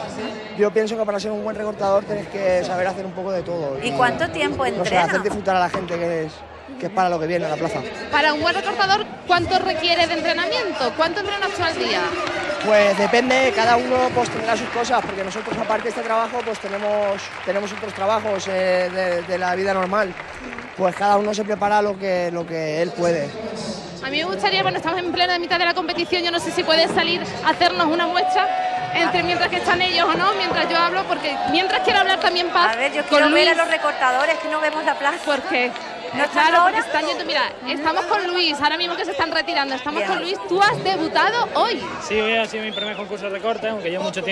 Yo pienso que para ser un buen recortador tienes que saber hacer un poco de todo. ¿Y cuánto tiempo entrena? No sé, hacer disfrutar a la gente, que es para lo que viene a la plaza. Para un buen recortador, ¿cuánto requiere de entrenamiento? ¿Cuánto entrenas tú al día? Pues depende, cada uno pues tendrá sus cosas, porque nosotros aparte de este trabajo pues tenemos otros trabajos de la vida normal. Pues cada uno se prepara lo que él puede. A mí me gustaría, bueno, estamos en plena mitad de la competición, yo no sé si puedes salir a hacernos una muestra mientras que están ellos o no, mientras yo hablo, porque mientras quiero hablar también Paz. A ver, yo quiero ver a los recortadores, que no vemos la plaza. ¿Por qué? ¿No claro, porque están yendo, mira, estamos con Luis, ahora mismo que se están retirando, estamos con Luis. ¿Tú has debutado hoy? Sí, hoy ha sido mi primer concurso de recorte, aunque llevo mucho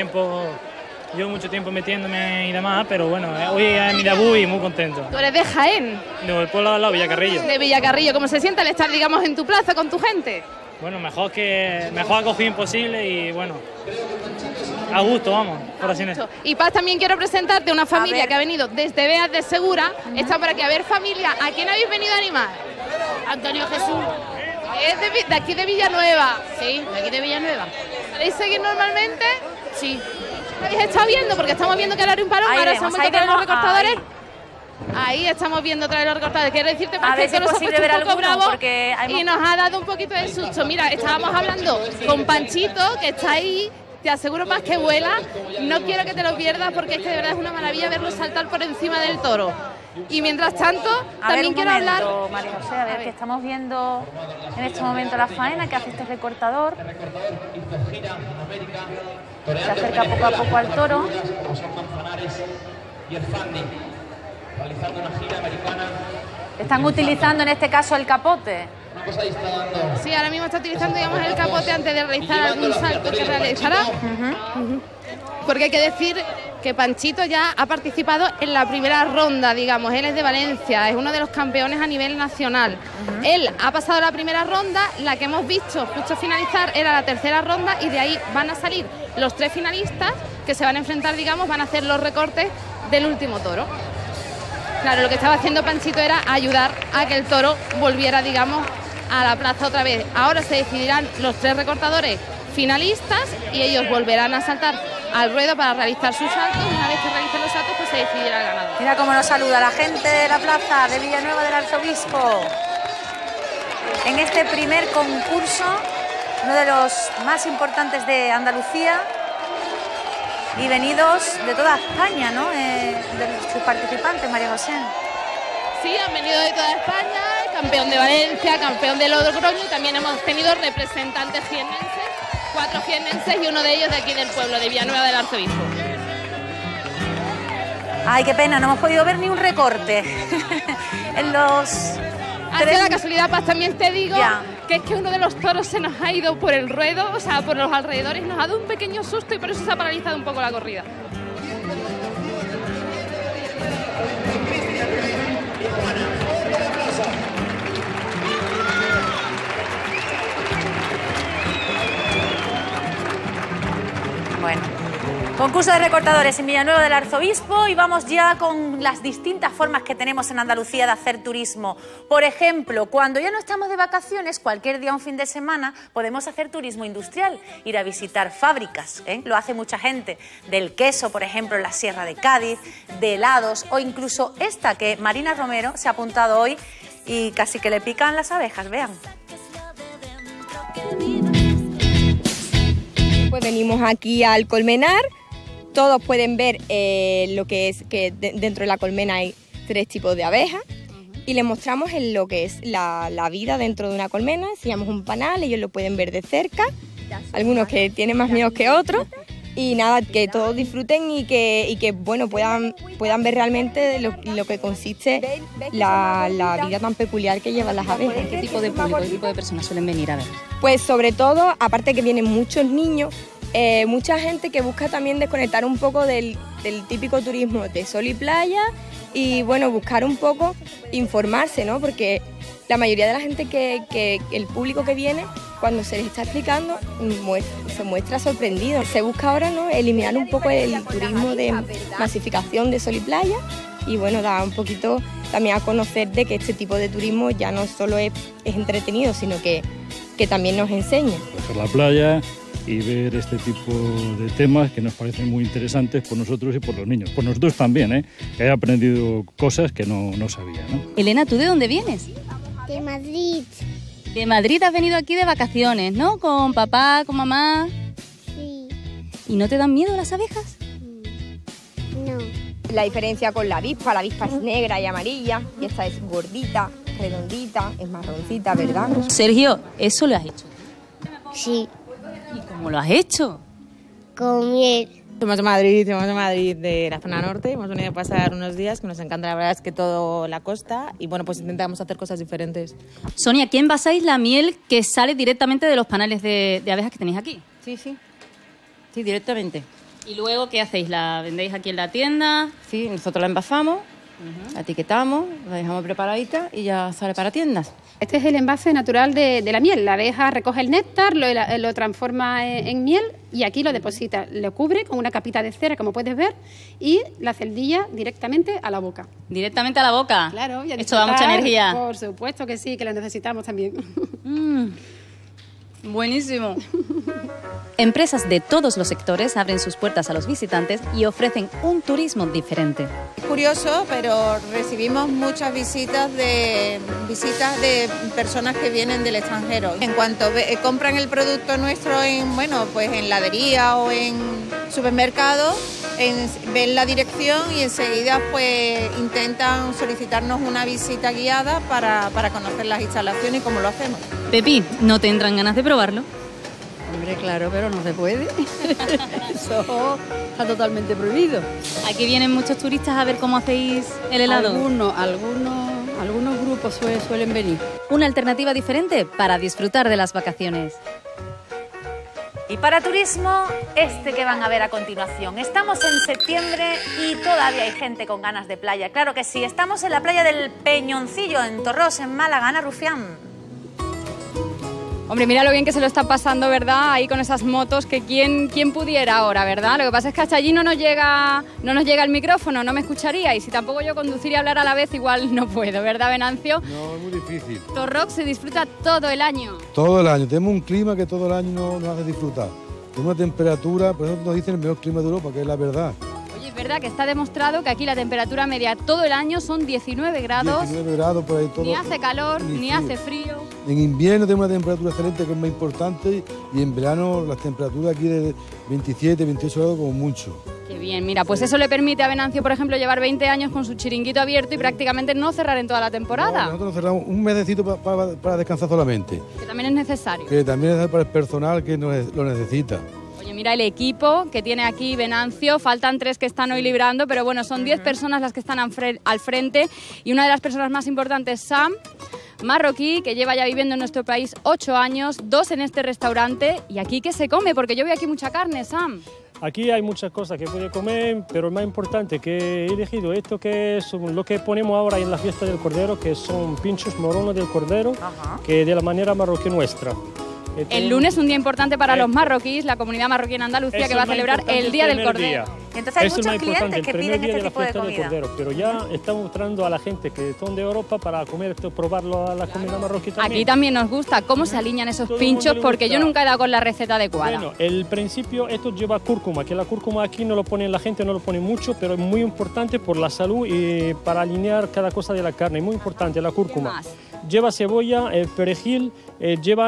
tiempo metiéndome y demás, pero bueno, hoy es mi debut y muy contento. ¿Tú eres de Jaén? Del pueblo de al lado, Villacarrillo. De Villacarrillo. ¿Cómo se siente el estar, digamos, en tu plaza con tu gente? Bueno, mejor acogido imposible y bueno, a gusto, vamos, por así decirlo. Y Paz, también quiero presentarte una familia que ha venido desde Beas de Segura. Está por aquí. A ver, familia, ¿a quién habéis venido a animar? Antonio Jesús. ¿Es de aquí de Villanueva? Sí, de aquí de Villanueva. ¿Queréis seguir normalmente? Sí. ¿Habéis estado viendo? Porque estamos viendo que ahora hay un parón, ahora se han vuelto a los recortadores. Ahí estamos viendo otra vez los recortadores. Quiero decirte, a ver si es posible ver alguno, porque y nos ha dado un poquito de susto. Mira, estábamos hablando con Panchito, que está ahí Te aseguro más que vuela, no quiero que te lo pierdas porque es que de verdad es una maravilla verlo saltar por encima del toro. Y mientras tanto, también quiero hablar... María José, a ver, que estamos viendo en este momento la faena que hace este recortador. Se acerca poco a poco al toro. Están utilizando en este caso el capote. Sí, ahora mismo está utilizando, digamos, el capote antes de realizar algún salto que realizará. Porque hay que decir que Panchito ya ha participado en la primera ronda, digamos. Él es de Valencia, es uno de los campeones a nivel nacional. Él ha pasado la primera ronda, la que hemos visto justo finalizar era la tercera ronda y de ahí van a salir los 3 finalistas que se van a enfrentar, digamos, van a hacer los recortes del último toro. Claro, lo que estaba haciendo Panchito era ayudar a que el toro volviera, digamos, a la plaza otra vez. Ahora se decidirán los 3 recortadores finalistas y ellos volverán a saltar al ruedo para realizar sus saltos. Una vez que realicen los saltos, pues se decidirá el ganador. Mira cómo nos saluda la gente de la plaza de Villanueva del Arzobispo. En este primer concurso, uno de los más importantes de Andalucía y venidos de toda España, ¿no? De sus participantes, María José. Sí, han venido de toda España, campeón de Valencia, campeón de Logroño, y también hemos tenido representantes jiennenses, 4 jiennenses y uno de ellos de aquí del pueblo, de Villanueva del Arzobispo. Ay, qué pena, no hemos podido ver ni un recorte. En los... Ante la casualidad, Paz, también te digo que es que uno de los toros se nos ha ido por el ruedo, o sea, por los alrededores, nos ha dado un pequeño susto y por eso se ha paralizado un poco la corrida. Bueno, concurso de recortadores en Villanueva del Arzobispo y vamos ya con las distintas formas que tenemos en Andalucía de hacer turismo. Por ejemplo, cuando ya no estamos de vacaciones, cualquier día, un fin de semana, podemos hacer turismo industrial, ir a visitar fábricas, lo hace mucha gente, del queso, por ejemplo, en la Sierra de Cádiz, de helados o incluso esta que Marina Romero se ha apuntado hoy y casi que le pican las abejas, vean. Pues venimos aquí al colmenar, todos pueden ver lo que es que dentro de la colmena hay 3 tipos de abejas y les mostramos lo que es la vida dentro de una colmena, enseñamos un panal, ellos lo pueden ver de cerca, algunos que tienen más miedo que otros y nada, que todos disfruten y que bueno, puedan ver realmente lo que consiste la vida tan peculiar que llevan las abejas. ¿Qué tipo de público, qué tipo de personas suelen venir a ver? Pues sobre todo, aparte que vienen muchos niños, mucha gente que busca también desconectar un poco del típico turismo de sol y playa y bueno, buscar un poco informarse, ¿no? Porque la mayoría de la gente que el público que viene, cuando se les está explicando, se muestra sorprendido. Se busca ahora, ¿no?, eliminar un poco el turismo de masificación de sol y playa y bueno, da un poquito también a conocer de que este tipo de turismo ya no solo es entretenido, sino que también nos enseña. Por la playa y ver este tipo de temas que nos parecen muy interesantes por nosotros y por los niños. Por nosotros también, que he aprendido cosas que no sabía, ¿no? Elena, ¿tú de dónde vienes? De Madrid. De Madrid has venido aquí de vacaciones, ¿no? ¿Con papá, con mamá? Sí. ¿Y no te dan miedo las abejas? No. La diferencia con la avispa es negra y amarilla y esta es gordita, redondita, es marroncita, ¿verdad? Sergio, ¿eso lo has hecho? Sí. ¿Y cómo lo has hecho? Con miel. Somos de Madrid, de la zona norte, hemos venido a pasar unos días que nos encanta, la verdad es que toda la costa y bueno, pues intentamos hacer cosas diferentes. Sonia, ¿quién envasáis la miel que sale directamente de los panales de abejas que tenéis aquí? Sí, directamente. ¿Y luego qué hacéis? ¿La vendéis aquí en la tienda? Sí, nosotros la envasamos, la etiquetamos, la dejamos preparadita y ya sale para tiendas. Este es el envase natural de la miel. La abeja recoge el néctar, lo transforma en miel y aquí lo deposita. Lo cubre con una capita de cera, como puedes ver, y la celdilla directamente a la boca. ¿Directamente a la boca? Claro. Esto da mucha energía. Por supuesto que sí, que la necesitamos también. Buenísimo. Empresas de todos los sectores abren sus puertas a los visitantes y ofrecen un turismo diferente. Curioso, pero recibimos muchas visitas de personas que vienen del extranjero. En cuanto compran el producto nuestro en heladería o en supermercado, ven la dirección y enseguida pues intentan solicitarnos una visita guiada para conocer las instalaciones y cómo lo hacemos. Pepi, ¿no tendrán ganas de probarlo? Hombre, claro, pero no se puede. Eso está totalmente prohibido. Aquí vienen muchos turistas a ver cómo hacéis el helado. Algunos grupos suelen venir. Una alternativa diferente para disfrutar de las vacaciones. Y para turismo, que van a ver a continuación. Estamos en septiembre y todavía hay gente con ganas de playa. Claro que sí, estamos en la playa del Peñoncillo, en Torros, en Málaga. Ana Rufián. Hombre, mira lo bien que se lo está pasando, ¿verdad? Ahí con esas motos, que quién pudiera ahora, ¿verdad? Lo que pasa es que hasta allí no nos llega el micrófono, no me escucharía, y si tampoco yo conducir y hablar a la vez, igual no puedo, ¿verdad, Venancio? No, es muy difícil. Torrox se disfruta todo el año. Todo el año, tenemos un clima que todo el año nos hace disfrutar. Tenemos una temperatura, por eso nos dicen el mejor clima de Europa, que es la verdad. Oye, es verdad que está demostrado que aquí la temperatura media todo el año son 19 grados. 19 grados por ahí todo. Ni hace calor, ni hace frío. En invierno tenemos una temperatura excelente, que es más importante, y en verano las temperaturas aquí de 27, 28 grados como mucho. Qué bien, mira, pues eso le permite a Venancio, por ejemplo, llevar 20 años con su chiringuito abierto y prácticamente no cerrar en toda la temporada. No, nosotros nos cerramos un mesecito para descansar solamente. Que también es necesario. Que también es para el personal que lo necesita. Oye, mira el equipo que tiene aquí Venancio, faltan 3 que están hoy librando, pero bueno, son 10 personas las que están al frente, y una de las personas más importantes, Sam, marroquí, que lleva ya viviendo en nuestro país 8 años, 2 en este restaurante. ¿Y aquí qué se come? Porque yo veo aquí mucha carne, Sam. Aquí hay muchas cosas que puede comer, pero el más importante que he elegido esto, que es lo que ponemos ahora en la fiesta del Cordero, que son pinchos moronos del Cordero, que de la manera marroquí nuestra. El lunes, un día importante para los marroquíes, la comunidad marroquí en Andalucía, que va a celebrar el Día del Cordero. Y entonces hay muchos clientes que piden este tipo de comida. Pero ya estamos mostrando a la gente que son de Europa para comer esto, probarlo a la comida marroquí también. Aquí también nos gusta cómo se alinean esos pinchos, porque yo nunca he dado con la receta adecuada. Bueno, el principio, esto lleva cúrcuma, que la cúrcuma aquí no lo pone la gente, no lo pone mucho, pero es muy importante por la salud y para alinear cada cosa de la carne. Es muy importante la cúrcuma. Lleva cebolla, perejil, lleva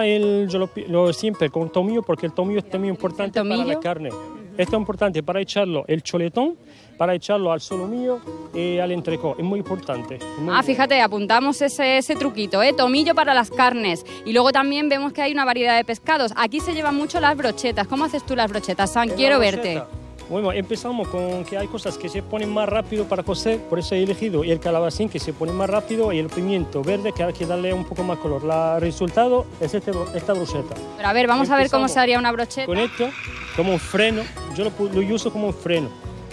lo siempre con tomillo, porque el tomillo es también importante para la carne. Esto es importante para echarlo el choletón, para echarlo al solomillo y al entrecot. Es muy importante. Fíjate, apuntamos ese truquito, tomillo para las carnes. Y luego también vemos que hay una variedad de pescados. Aquí se llevan mucho las brochetas. ¿Cómo haces tú las brochetas, San? Quiero verte. Bueno, empezamos con que hay cosas que se ponen más rápido para cocer, por eso he elegido el calabacín, que se pone más rápido, y el pimiento verde, que hay que darle un poco más color. El resultado es esta brocheta. Pero a ver, vamos a ver cómo se haría una brocheta. Con esto, como un freno, yo lo uso como un freno.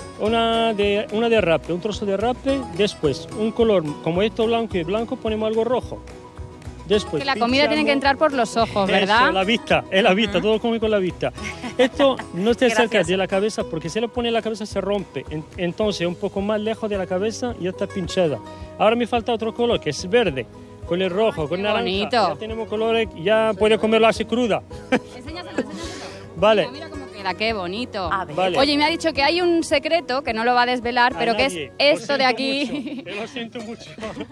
Una de rape, un trozo de rape, después un color como esto blanco y blanco, ponemos algo rojo. Después, que la comida tiene que entrar por los ojos, ¿verdad? Eso, la vista, todo come con la vista. Esto no te cerca de la cabeza, porque si lo pone en la cabeza se rompe. Entonces, un poco más lejos de la cabeza y ya está pinchada. Ahora me falta otro color, que es verde, con el rojo, con naranja. Bonito. Ya tenemos colores, ya puede comerlo así cruda. Enséñaselo. Vale. Mira cómo queda, qué bonito. Vale. Oye, me ha dicho que hay un secreto, que no lo va a desvelar, pero que es esto de aquí. Lo siento mucho.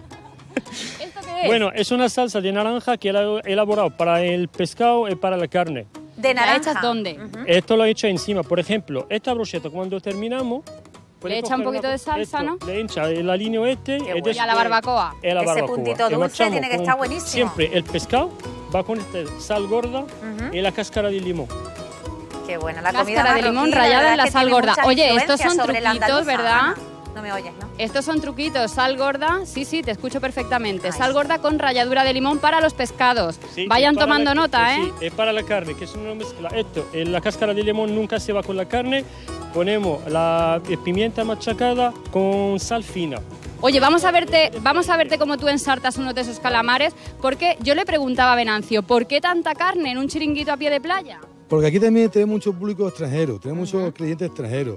¿Esto qué es? Bueno, es una salsa de naranja que he elaborado para el pescado y para la carne. ¿De naranja? ¿La echas dónde? Esto lo he hecho encima. Por ejemplo, esta brocheta, cuando terminamos... Le echa un poquito de salsa, ¿no? Le echa el aliño y a la barbacoa. Ese puntito dulce tiene que estar buenísimo. Siempre el pescado va con sal gorda y la cáscara de limón. Qué buena, la comida cáscara de limón rallada en la sal gorda. Oye, estos son truquitos, ¿verdad? No me oyes, ¿no? Estos son truquitos, sal gorda, sí, te escucho perfectamente. Sal gorda con ralladura de limón para los pescados. Sí, vayan tomando nota, ¿eh? Sí, es para la carne, que es una mezcla. Esto, la cáscara de limón nunca se va con la carne. Ponemos la pimienta machacada con sal fina. Oye, vamos a verte cómo tú ensartas uno de esos calamares, porque yo le preguntaba a Venancio, ¿por qué tanta carne en un chiringuito a pie de playa? Porque aquí también tenemos mucho público extranjero, tenemos muchos clientes extranjeros.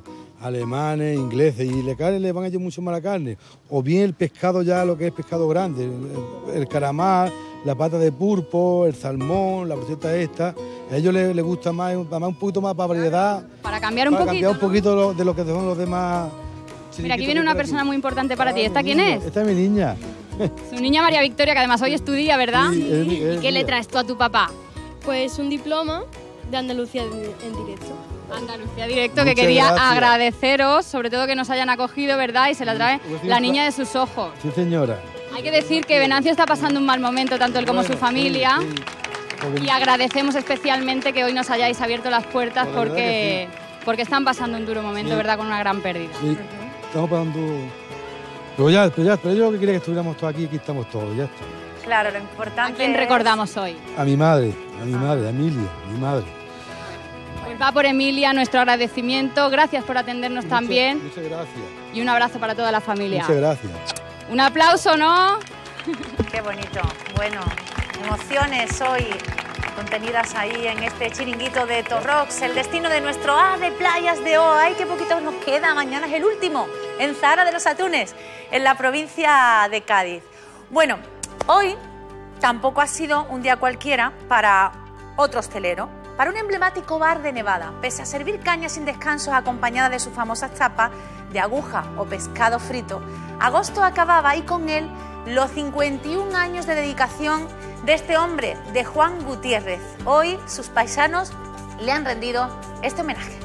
alemanes, ingleses, y le van a echar mucho más la carne. O bien el pescado ya, lo que es pescado grande, el calamar, la pata de pulpo, el salmón, la brocheta esta. A ellos les gusta más, además un poquito más para variedad. Para cambiar un para poquito. Cambiar un poquito de lo que son los demás. Mira, aquí viene una persona muy importante para ti. ¿Esta quién es? Esta es mi niña. Su niña María Victoria, que además hoy es tu día, ¿verdad? Sí, ¿Y qué le traes tú a tu papá? Pues un diploma de Andalucía en directo. Andalucía Directo, que Muchas quería gracias. agradeceros, sobre todo que nos hayan acogido, ¿verdad? Y se la trae la niña de sus ojos. Sí, señora. Hay que decir que Venancio está pasando un mal momento, tanto él como su familia, y agradecemos especialmente que hoy nos hayáis abierto las puertas Pues la verdad porque están pasando un duro momento, Sí. ¿verdad? Con una gran pérdida. Sí, estamos pasando... Pero yo que quería que estuviéramos todos aquí estamos todos, ya está. Claro, lo importante. ¿A quién recordamos hoy? A mi madre, a Emilia, mi madre. Pues va por Emilia nuestro agradecimiento. Gracias por atendernos también. Muchas gracias. Y un abrazo para toda la familia. Muchas gracias. Un aplauso, ¿no? Qué bonito. Bueno, emociones hoy contenidas ahí en este chiringuito de Torrox, el destino de nuestro de playas de hoy. ¡Ay, qué poquito nos queda! Mañana es el último, en Zahara de los Atunes, en la provincia de Cádiz. Bueno, hoy tampoco ha sido un día cualquiera para otro hostelero, para un emblemático bar de Nevada. Pese a servir caña sin descansos acompañada de sus famosas tapas de aguja o pescado frito, agosto acababa y con él los 51 años de dedicación de este hombre, de Juan Gutiérrez. Hoy sus paisanos le han rendido este homenaje.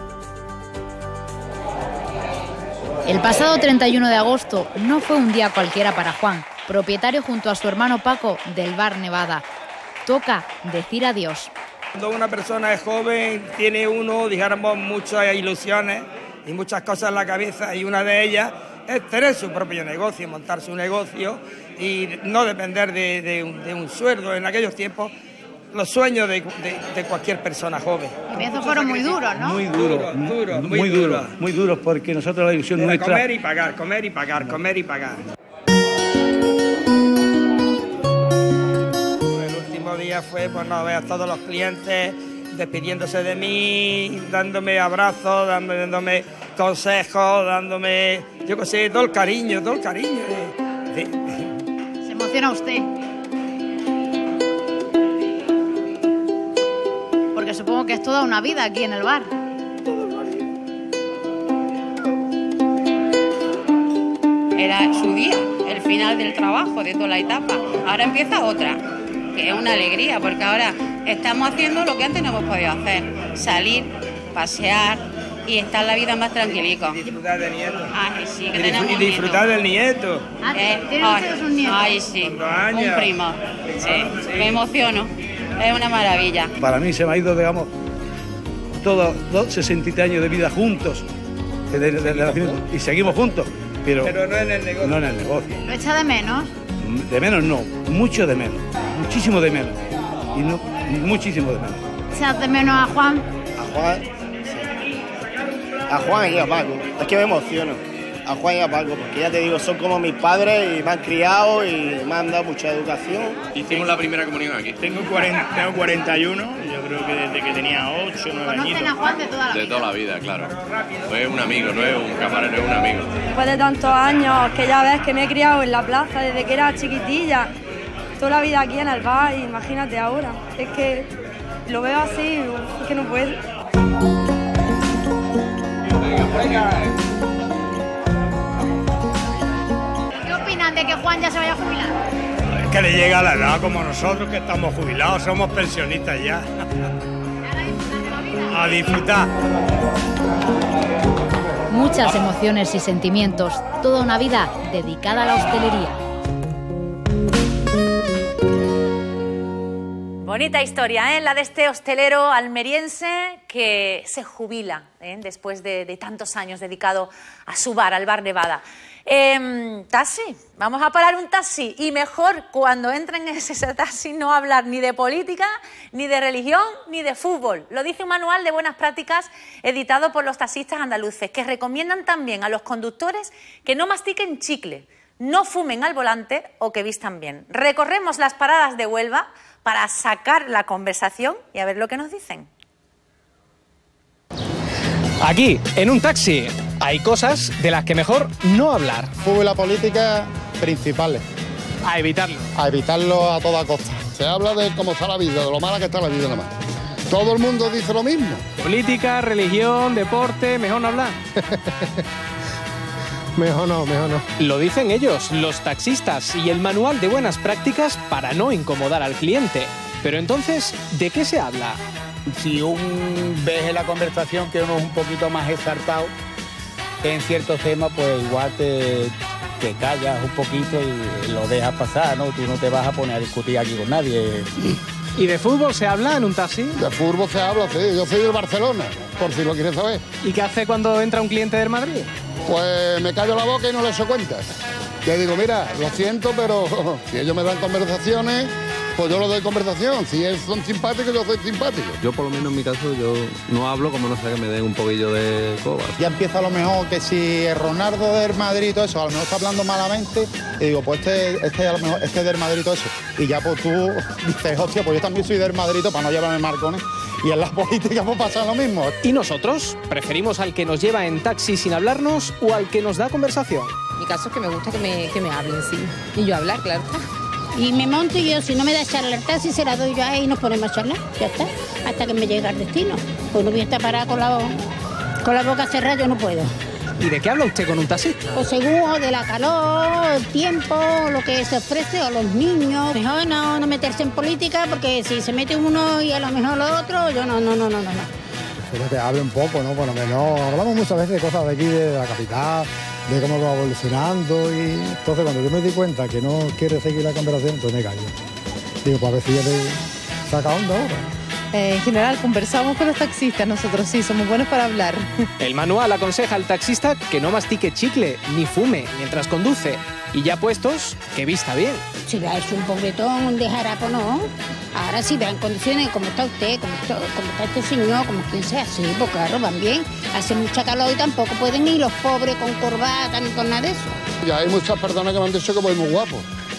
El pasado 31 de agosto no fue un día cualquiera para Juan, propietario junto a su hermano Paco del bar Nevada. Toca decir adiós. Cuando una persona es joven, tiene dijéramos, muchas ilusiones y muchas cosas en la cabeza, y una de ellas es tener su propio negocio, montar su negocio y no depender de un sueldo. En aquellos tiempos, los sueños de cualquier persona joven. Los comienzos fueron muy duros, ¿no? Muy duros, porque nosotros la ilusión nuestra... Comer y pagar, comer y pagar, comer y pagar. El último día fue, pues no veas, todos los clientes despidiéndose de mí, dándome abrazos, dándome consejos, dándome, yo qué sé, todo el cariño. ¿Se emociona usted? Porque supongo que es toda una vida aquí en el bar. Era su día, el final del trabajo, de toda la etapa. Ahora empieza otra, que es una alegría, porque ahora estamos haciendo lo que antes no hemos podido hacer. Salir, pasear y estar la vida más tranquilico. Disfrutar del nieto. Ay, sí, que tenemos Y disfrutar del nieto. ¿Tienen ustedes un nieto? Ay, sí, un primo. Sí, me emociono. Es una maravilla. Para mí se me ha ido, digamos, todos 63 años de vida juntos, y seguimos juntos, pero no en el negocio. No en el negocio. ¿Lo echa de menos? De menos no, mucho de menos, muchísimo de menos, y no, muchísimo de menos. ¿Echas de menos a Juan? A Juan, sí. A Juan y a Paco, es que me emociono. A Juan y a Paco, porque ya te digo, son como mis padres y me han criado y me han dado mucha educación. Hicimos la primera comunión aquí. Tengo 41 y yo creo que desde que tenía 8 o 9 añitos. ¿Conocen a Juan de toda la vida? De toda la vida, claro. No es un amigo, no es un camarero, es un amigo. Después de tantos años, que ya ves que me he criado en la plaza desde que era chiquitilla, toda la vida aquí en el bar, imagínate ahora. Es que lo veo así, es que no puedo. ¿Qué opinan de que Juan ya se vaya a jubilar? Es que le llega la edad como nosotros, que estamos jubilados, somos pensionistas ya. A disfrutar. Muchas emociones y sentimientos, toda una vida dedicada a la hostelería. Bonita historia, ¿eh? La de este hostelero almeriense que se jubila, ¿eh? Después de tantos años dedicado a su bar, al bar Nevada. Taxi, vamos a parar un taxi, y mejor cuando entren en ese taxi no hablar ni de política, ni de religión, ni de fútbol. Lo dice un manual de buenas prácticas editado por los taxistas andaluces, que recomiendan también a los conductores que no mastiquen chicle, no fumen al volante o que vistan bien. Recorremos las paradas de Huelva para sacar la conversación y a ver lo que nos dicen. Aquí, en un taxi, hay cosas de las que mejor no hablar. Fútbol y la política principales. A evitarlo. A evitarlo a toda costa. Se habla de cómo está la vida, de lo mala que está la vida nada más. Todo el mundo dice lo mismo. Política, religión, deporte, mejor no hablar. Mejor no. Lo dicen ellos, los taxistas, y el manual de buenas prácticas para no incomodar al cliente. Pero entonces, ¿de qué se habla? Si ves en la conversación que uno es un poquito más exaltado en ciertos temas, pues igual te callas un poquito y lo dejas pasar, ¿no? Tú no te vas a poner a discutir aquí con nadie. ¿Y de fútbol se habla en un taxi? De fútbol se habla, sí. Yo soy del Barcelona, por si lo quieres saber. ¿Y qué hace cuando entra un cliente del Madrid? Pues me callo la boca y no le echo cuenta. Le digo, mira, lo siento, pero si ellos me dan conversaciones, pues yo lo doy conversación. Si ellos son simpáticos, yo soy simpático. Yo, por lo menos en mi caso, yo no hablo como no sé que me den un poquillo de coba. Ya empieza a lo mejor que si Ronaldo del Madrid y todo eso, a lo mejor está hablando malamente, y digo, pues este a lo mejor este es del Madrid y todo eso. Y ya pues tú dices, hostia, pues yo también soy del Madrid para no llevarme marcones. Y en la política pues pasa lo mismo. ¿Y nosotros? ¿Preferimos al que nos lleva en taxi sin hablarnos o al que nos da conversación? Mi caso es que me gusta que me hablen, sí. Y yo hablar, claro. Y me monto y yo, si no me da charla el taxi, se la doy yo ahí y nos ponemos a charlar. Ya está, hasta que me llegue al destino. Pues no voy a estar parada con la boca cerrada, yo no puedo. ¿Y de qué habla usted con un taxista? Pues según de la calor, el tiempo, lo que se ofrece, o los niños. Mejor no meterse en política, porque si se mete uno y a lo mejor lo otro, yo no. Pero que hable un poco, ¿no? Bueno, menos. Hablamos muchas veces de cosas de aquí, de la capital, de cómo va evolucionando, y entonces cuando yo me di cuenta que no quiere seguir la conversación, pues me callo. Digo, pues a ver si ya le saca onda ahora. En general, conversamos con los taxistas, nosotros sí, somos buenos para hablar. El manual aconseja al taxista que no mastique chicle ni fume mientras conduce. Y ya puestos, que vista bien. Si va hecho un pobretón de jarapo, no. Ahora sí, vean condiciones como está usted, como está este señor, como quien sea, sí, pues claro, van bien. Hace mucha calor y tampoco pueden ir los pobres con corbata ni con nada de eso. Ya hay muchas personas que me han dicho que voy muy guapo.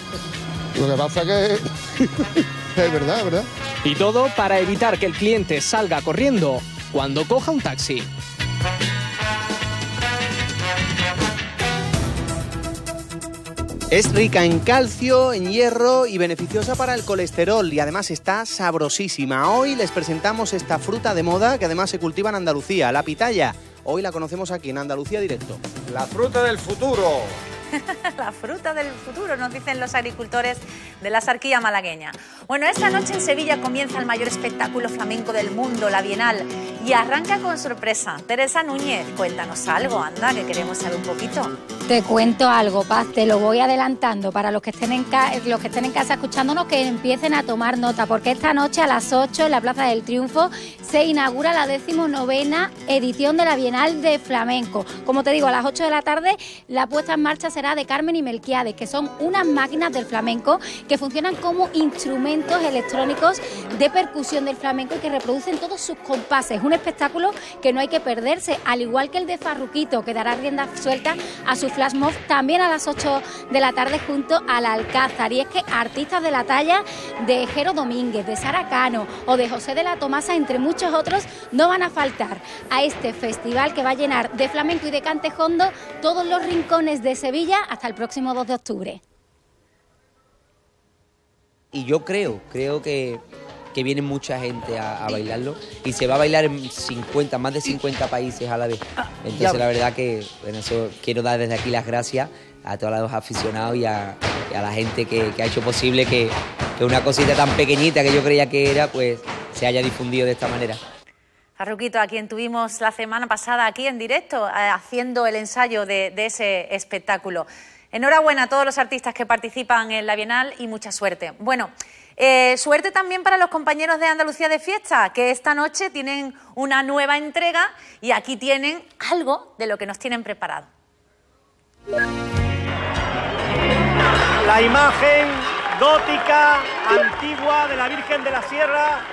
Lo que pasa es que es verdad. Y todo para evitar que el cliente salga corriendo cuando coja un taxi. Es rica en calcio, en hierro y beneficiosa para el colesterol, y además está sabrosísima. Hoy les presentamos esta fruta de moda que además se cultiva en Andalucía, la pitaya. Hoy la conocemos aquí en Andalucía Directo. La fruta del futuro. La fruta del futuro, nos dicen los agricultores de la Sarquía malagueña. Bueno, esta noche en Sevilla comienza el mayor espectáculo flamenco del mundo, la Bienal, y arranca con sorpresa. Teresa Núñez, cuéntanos algo, anda, que queremos saber un poquito. Te cuento algo, Paz, te lo voy adelantando para los que estén en casa escuchándonos, que empiecen a tomar nota, porque esta noche a las 8 en la Plaza del Triunfo se inaugura la 19ª edición de la Bienal de Flamenco. Como te digo, a las 8 de la tarde la puesta en marcha será de Carmen y Melquiades, que son unas máquinas del flamenco que funcionan como instrumentos electrónicos de percusión del flamenco y que reproducen todos sus compases. Un espectáculo que no hay que perderse, al igual que el de Farruquito, que dará rienda suelta a su flash mob también a las 8 de la tarde junto al Alcázar. Y es que artistas de la talla de Jero Domínguez, de Sara Cano o de José de la Tomasa, entre muchos otros, no van a faltar a este festival que va a llenar de flamenco y de cantejondo todos los rincones de Sevilla hasta el próximo 2 de octubre. Y yo creo que viene mucha gente a bailarlo, y se va a bailar en más de 50 países a la vez. Entonces la verdad que bueno, eso quiero dar desde aquí las gracias a todos los aficionados y a la gente que ha hecho posible que una cosita tan pequeñita que yo creía que era, pues se haya difundido de esta manera. Farruquito, a quien tuvimos la semana pasada aquí en directo haciendo el ensayo de ese espectáculo. Enhorabuena a todos los artistas que participan en la Bienal y mucha suerte. Bueno, suerte también para los compañeros de Andalucía de Fiesta, que esta noche tienen una nueva entrega y aquí tienen algo de lo que nos tienen preparado. La imagen gótica, antigua de la Virgen de la Sierra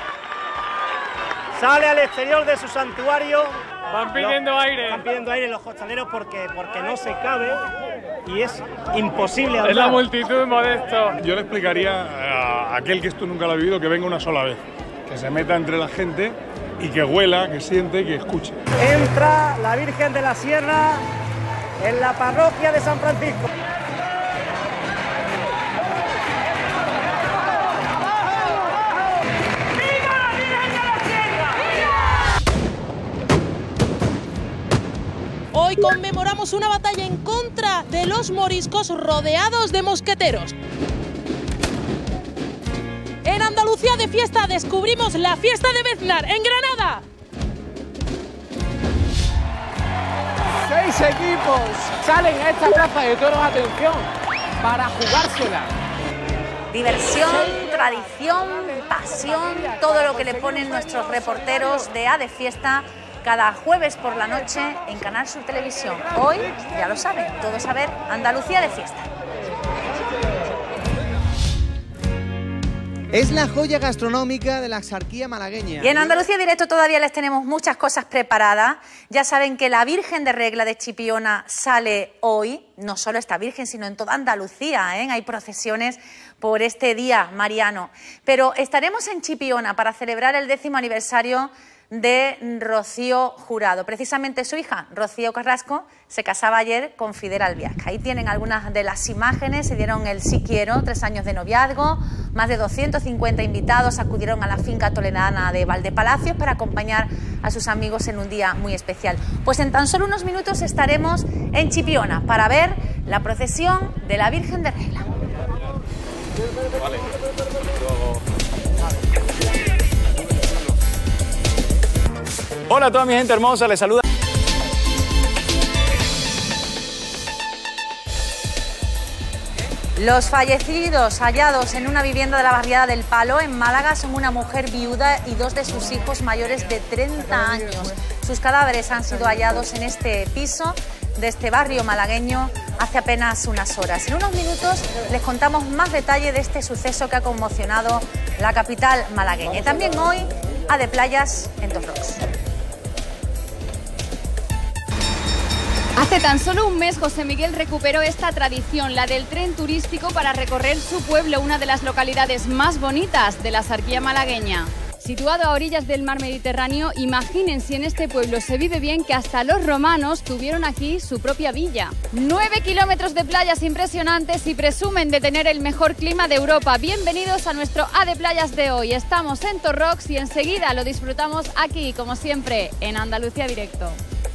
sale al exterior de su santuario. Van pidiendo aire. Van pidiendo aire los costaleros porque no se cabe y es imposible hablar. Es la multitud, Modesto. Yo le explicaría a aquel que esto nunca lo ha vivido que venga una sola vez, que se meta entre la gente y que huela, que siente, que escuche. Entra la Virgen de la Sierra en la parroquia de San Francisco. Hoy conmemoramos una batalla en contra de los moriscos rodeados de mosqueteros. En Andalucía de fiesta descubrimos la fiesta de Beznar, en Granada. 6 equipos salen a esta plaza de toros, atención, para jugársela. Diversión, tradición, pasión, todo lo que le ponen nuestros reporteros de A de Fiesta cada jueves por la noche en Canal Sur Televisión. Hoy, ya lo saben, todos a ver Andalucía de Fiesta. Es la joya gastronómica de la Axarquía malagueña. Y en Andalucía Directo todavía les tenemos muchas cosas preparadas. Ya saben que la Virgen de Regla de Chipiona sale hoy. No solo esta Virgen, sino en toda Andalucía, ¿eh? Hay procesiones por este día mariano. Pero estaremos en Chipiona para celebrar el 10º aniversario de Rocío Jurado. Precisamente su hija, Rocío Carrasco, se casaba ayer con Fidel Albiac. Ahí tienen algunas de las imágenes. Se dieron el sí quiero, 3 años de noviazgo. Más de 250 invitados acudieron a la finca toledana de Valdepalacios para acompañar a sus amigos en un día muy especial. Pues en tan solo unos minutos estaremos en Chipiona para ver la procesión de la Virgen de Regla. Vale. Hola a toda mi gente hermosa, les saluda. Los fallecidos hallados en una vivienda de la barriada del Palo, en Málaga, son una mujer viuda y 2 de sus hijos mayores de 30 años. Sus cadáveres han sido hallados en este piso de este barrio malagueño hace apenas unas horas. En unos minutos les contamos más detalle de este suceso que ha conmocionado la capital malagueña. Y también hoy, A de Playas en Torrox. Hace tan solo un mes José Miguel recuperó esta tradición, la del tren turístico, para recorrer su pueblo, una de las localidades más bonitas de la Axarquía malagueña. Situado a orillas del mar Mediterráneo, imaginen si en este pueblo se vive bien que hasta los romanos tuvieron aquí su propia villa. 9 kilómetros de playas impresionantes y presumen de tener el mejor clima de Europa. Bienvenidos a nuestro A de Playas de hoy. Estamos en Torrox y enseguida lo disfrutamos aquí, como siempre, en Andalucía Directo.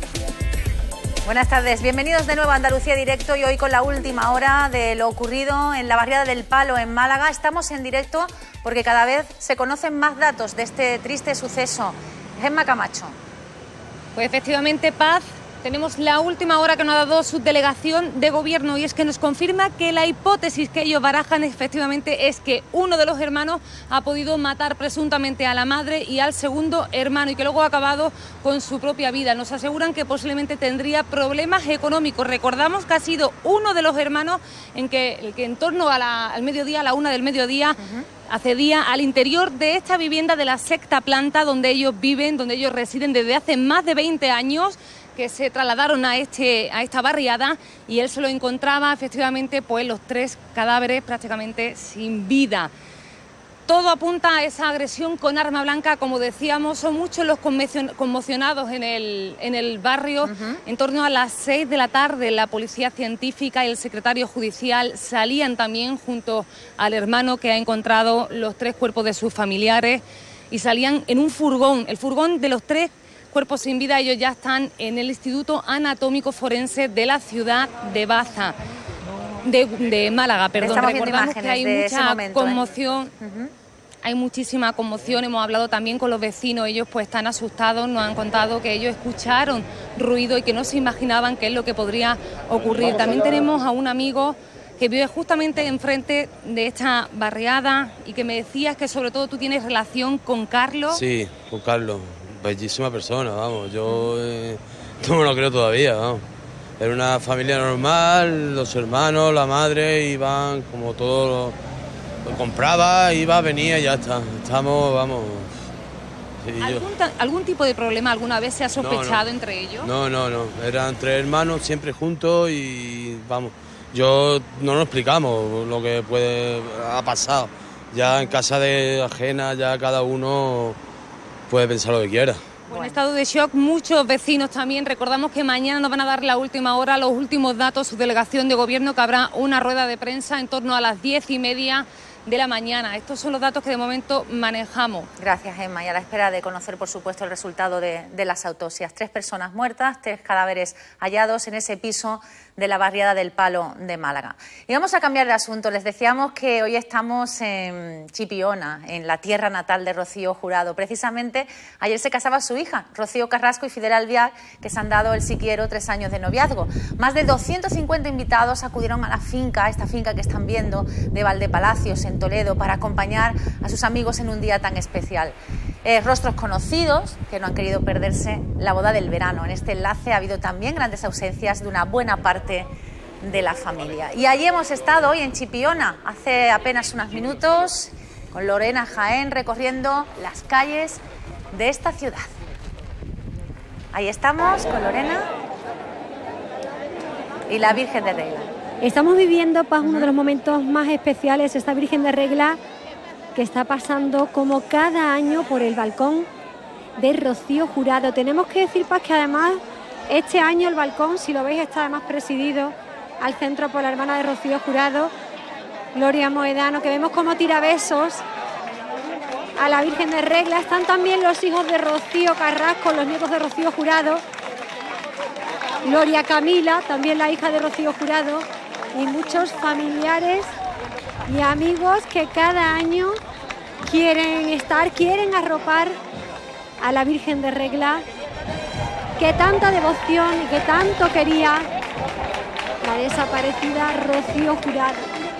Buenas tardes, bienvenidos de nuevo a Andalucía Directo y hoy con la última hora de lo ocurrido en la barriada del Palo en Málaga. Estamos en directo porque cada vez se conocen más datos de este triste suceso. Gemma Camacho. Pues efectivamente, Paz, tenemos la última hora que nos ha dado su delegación de gobierno y es que nos confirma que la hipótesis que ellos barajan efectivamente es que uno de los hermanos ha podido matar presuntamente a la madre y al segundo hermano y que luego ha acabado con su propia vida. Nos aseguran que posiblemente tendría problemas económicos. Recordamos que ha sido uno de los hermanos el que en torno al mediodía, a la 1 del mediodía, accedía al interior de esta vivienda de la 6ª planta donde ellos viven, donde ellos residen desde hace más de 20 años, que se trasladaron a esta barriada y él se lo encontraba efectivamente pues los 3 cadáveres prácticamente sin vida. Todo apunta a esa agresión con arma blanca, como decíamos, son muchos los conmocionados en el barrio. En torno a las 6 de la tarde la policía científica y el secretario judicial salían también junto al hermano que ha encontrado los 3 cuerpos de sus familiares y salían en un furgón, el furgón de los 3 cuerpos sin vida. Ellos ya están en el Instituto Anatómico Forense de la ciudad de Baza, de Málaga, perdón. Recordamos que hay mucha conmoción. Hay muchísima conmoción, hemos hablado también con los vecinos, ellos pues están asustados, nos han contado que ellos escucharon ruido y que no se imaginaban qué es lo que podría ocurrir. También tenemos a un amigo que vive justamente enfrente de esta barriada y que me decías que sobre todo tú tienes relación con Carlos. Sí, con Carlos. Bellísima persona, vamos, yo no me lo creo todavía, vamos. Era una familia normal, los hermanos, la madre, iban como todos, lo compraba, iba, venía y ya está. Estamos, vamos. Sí, ¿Algún tipo de problema alguna vez se ha sospechado entre ellos? No, eran 3 hermanos siempre juntos y vamos, yo no nos explicamos lo que ha pasado. Ya en casa de ajena, ya cada uno puede pensar lo que quiera. En estado de shock, muchos vecinos también. Recordamos que mañana nos van a dar la última hora, los últimos datos, su delegación de gobierno, que habrá una rueda de prensa en torno a las 10:30 de la mañana. Estos son los datos que de momento manejamos. Gracias, Emma. Y a la espera de conocer, por supuesto, el resultado de las autopsias. 3 personas muertas, 3 cadáveres hallados en ese piso de la barriada del Palo de Málaga. Y vamos a cambiar de asunto. Les decíamos que hoy estamos en Chipiona, en la tierra natal de Rocío Jurado. Precisamente ayer se casaba su hija, Rocío Carrasco y Fidel Albiac, que se han dado el siquiero 3 años de noviazgo. Más de 250 invitados acudieron a la finca, esta finca que están viendo, de Valdepalacios, en Toledo, para acompañar a sus amigos en un día tan especial. Rostros conocidos que no han querido perderse la boda del verano. En este enlace ha habido también grandes ausencias de una buena parte de la familia. Y allí hemos estado hoy en Chipiona, hace apenas unos minutos, con Lorena Jaén recorriendo las calles de esta ciudad. Ahí estamos con Lorena y la Virgen de Regla. Estamos viviendo, Paz, uno de los momentos más especiales, esta Virgen de Regla que está pasando como cada año por el balcón de Rocío Jurado. Tenemos que decir, Paz, que además este año el balcón, si lo veis, está además presidido al centro por la hermana de Rocío Jurado, Gloria Moedano, que vemos como tira besos a la Virgen de Regla. Están también los hijos de Rocío Carrasco, los nietos de Rocío Jurado, Gloria Camila, también la hija de Rocío Jurado, y muchos familiares y amigos que cada año quieren arropar a la Virgen de Regla, que tanta devoción y que tanto quería la desaparecida Rocío Jurado.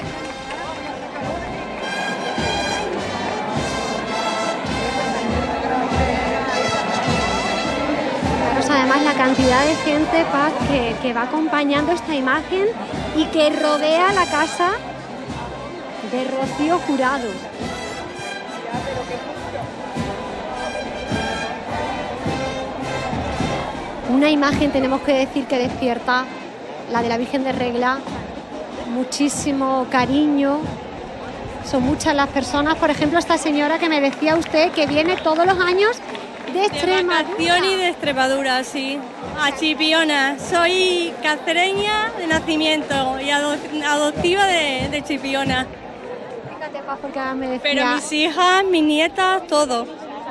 Además, la cantidad de gente, Paz, que va acompañando esta imagen y que rodea la casa de Rocío Jurado. Una imagen, tenemos que decir, que despierta, la de la Virgen de Regla, muchísimo cariño. Son muchas las personas, por ejemplo, esta señora que me decía usted que viene todos los años de Extremadura. Y de Extremadura, sí, a Chipiona. Soy cacereña de nacimiento y adoptiva de Chipiona. Fíjate, Paz, porque me decía... Pero mis hijas, mis nietas, todo.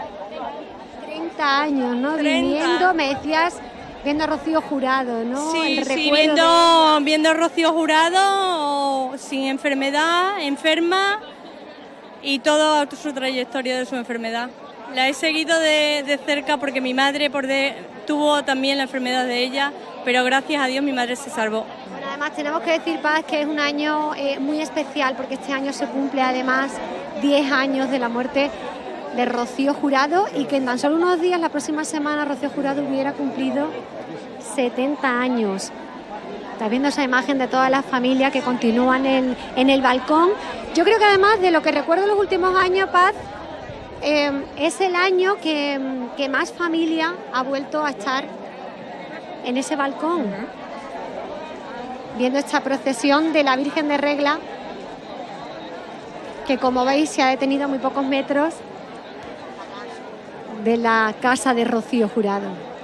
30 años, ¿no? 30. Viniendo, me decías, viendo a Rocío Jurado, ¿no? Sí, el sí, recuerdo viendo a Rocío Jurado sin enfermedad, enferma, y toda su trayectoria de su enfermedad. La he seguido de cerca porque mi madre tuvo también la enfermedad de ella, pero gracias a Dios mi madre se salvó. Bueno, además tenemos que decir, Paz, que es un año muy especial porque este año se cumple además 10 años de la muerte de Rocío Jurado y que en tan solo unos días, la próxima semana, Rocío Jurado hubiera cumplido 70 años. Estás viendo esa imagen de todas las familias que continúan en el balcón. Yo creo que además de lo que recuerdo en los últimos años, Paz, es el año que más familia ha vuelto a estar en ese balcón, viendo esta procesión de la Virgen de Regla, que como veis se ha detenido a muy pocos metros de la casa de Rocío Jurado.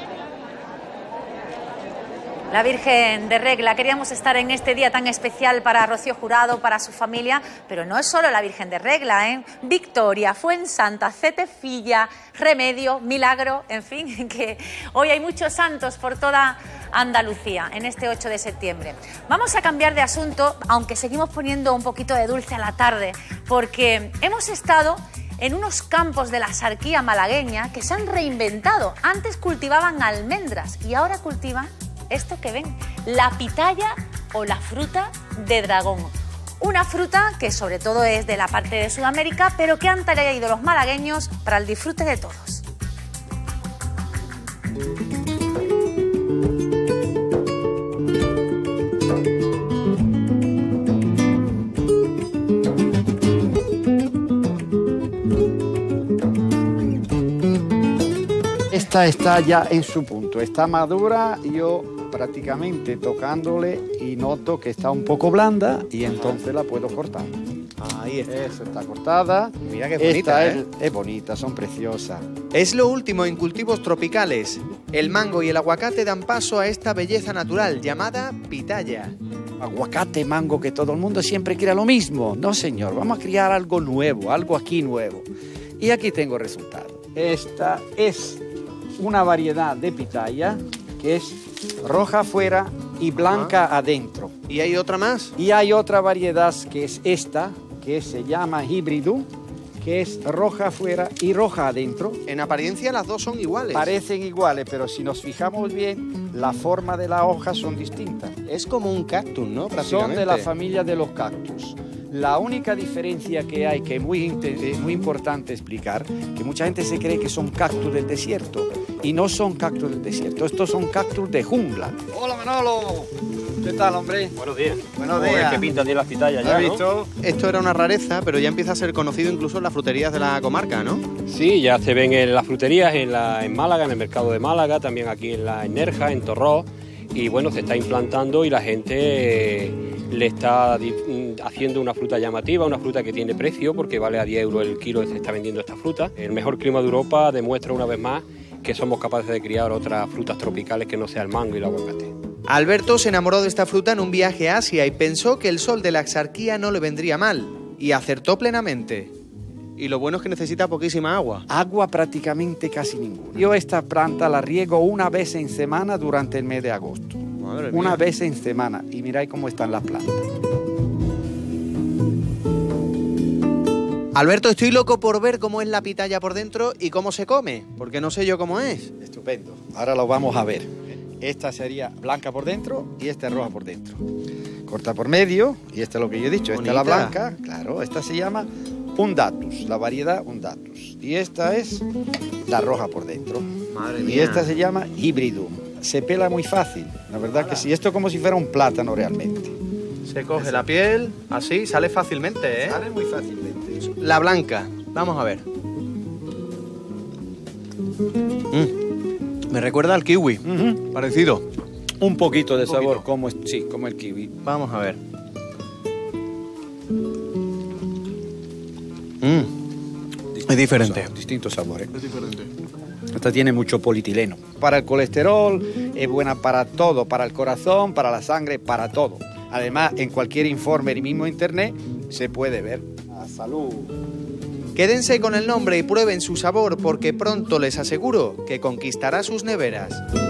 La Virgen de Regla. Queríamos estar en este día tan especial para Rocío Jurado, para su familia, pero no es solo la Virgen de Regla, ¿eh? Victoria, Fuensanta, Cetefilla, Remedio, Milagro, en fin, que hoy hay muchos santos por toda Andalucía en este 8 de septiembre. Vamos a cambiar de asunto, aunque seguimos poniendo un poquito de dulce a la tarde, porque hemos estado en unos campos de la Sarquía malagueña que se han reinventado. Antes cultivaban almendras y ahora cultivan esto que ven, la pitaya o la fruta de dragón. Una fruta que sobre todo es de la parte de Sudamérica, pero que han traído los malagueños para el disfrute de todos. Esta está ya en su punto, está madura, yo prácticamente tocándole y noto que está un poco blanda y entonces la puedo cortar. Ahí está. Esa está cortada. Mira qué bonita, esta es bonita, son preciosas. Es lo último en cultivos tropicales. El mango y el aguacate dan paso a esta belleza natural llamada pitaya. Aguacate, mango, que todo el mundo siempre quiere lo mismo. No, señor, vamos a criar algo nuevo, algo aquí nuevo. Y aquí tengo el resultado. Esta es una variedad de pitaya que es roja afuera y blanca adentro. ¿Y hay otra más? Y hay otra variedad que es esta, que se llama híbrido, que es roja afuera y roja adentro. En apariencia las dos son iguales. Parecen iguales, pero si nos fijamos bien, la forma de las hojas son distintas. Es como un cactus, ¿no? Son de la familia de los cactus. La única diferencia que hay, que es muy importante explicar, que mucha gente se cree que son cactus del desierto, y no son cactus del desierto, estos son cactus de jungla. Hola, Manolo. ¿Qué tal, hombre? Buenos días. Buenos días. ¿Qué pintan las pitayas ya, ¿Has visto? Esto era una rareza, pero ya empieza a ser conocido incluso en las fruterías de la comarca, ¿no? Sí, ya se ven en las fruterías, en Málaga, en el mercado de Málaga, también aquí en Nerja, en Torrós, y bueno, se está implantando y la gente le está haciendo una fruta llamativa, una fruta que tiene precio porque vale a 10 euros el kilo que se está vendiendo esta fruta. El mejor clima de Europa demuestra una vez más que somos capaces de criar otras frutas tropicales que no sea el mango y el aguacate. Alberto se enamoró de esta fruta en un viaje a Asia y pensó que el sol de la Axarquía no le vendría mal, y acertó plenamente. Y lo bueno es que necesita poquísima agua. Agua prácticamente casi ninguna. Yo esta planta la riego una vez en semana durante el mes de agosto. Madre mía. Una vez en semana, y miráis cómo están las plantas. Alberto, estoy loco por ver cómo es la pitaya por dentro y cómo se come, porque no sé yo cómo es. Estupendo, ahora lo vamos a ver. Esta sería blanca por dentro y esta es roja por dentro. Corta por medio, y esta es lo que yo he dicho, esta es la blanca, claro, esta se llama Undatus, la variedad Undatus. Y esta es la roja por dentro. Madre y mía. esta se llama Hybridum. Se pela muy fácil, la verdad que sí, esto es como si fuera un plátano realmente. Se coge la piel, así, sale fácilmente, ¿eh? Sale muy fácilmente. La blanca, vamos a ver. Me recuerda al kiwi, parecido. Un poquito de sabor, como el kiwi. Vamos a ver. Es diferente. Distintos sabores. Es diferente. Esta tiene mucho polietileno. Para el colesterol, es buena para todo, para el corazón, para la sangre, para todo. Además, en cualquier informe y mismo internet se puede ver. A salud. Quédense con el nombre y prueben su sabor porque pronto les aseguro que conquistará sus neveras.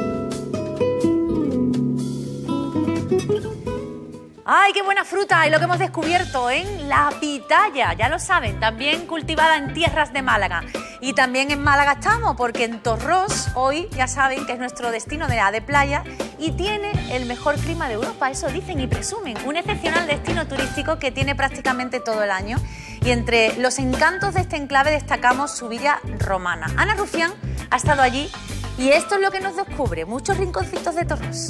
¡Ay, qué buena fruta! Y lo que hemos descubierto en la pitaya, ya lo saben, también cultivada en tierras de Málaga. Y también en Málaga estamos, porque en Torrós, hoy ya saben que es nuestro destino de playa y tiene el mejor clima de Europa, eso dicen y presumen. Un excepcional destino turístico que tiene prácticamente todo el año. Y entre los encantos de este enclave destacamos su villa romana. Ana Rufián ha estado allí y esto es lo que nos descubre, muchos rinconcitos de Torrós.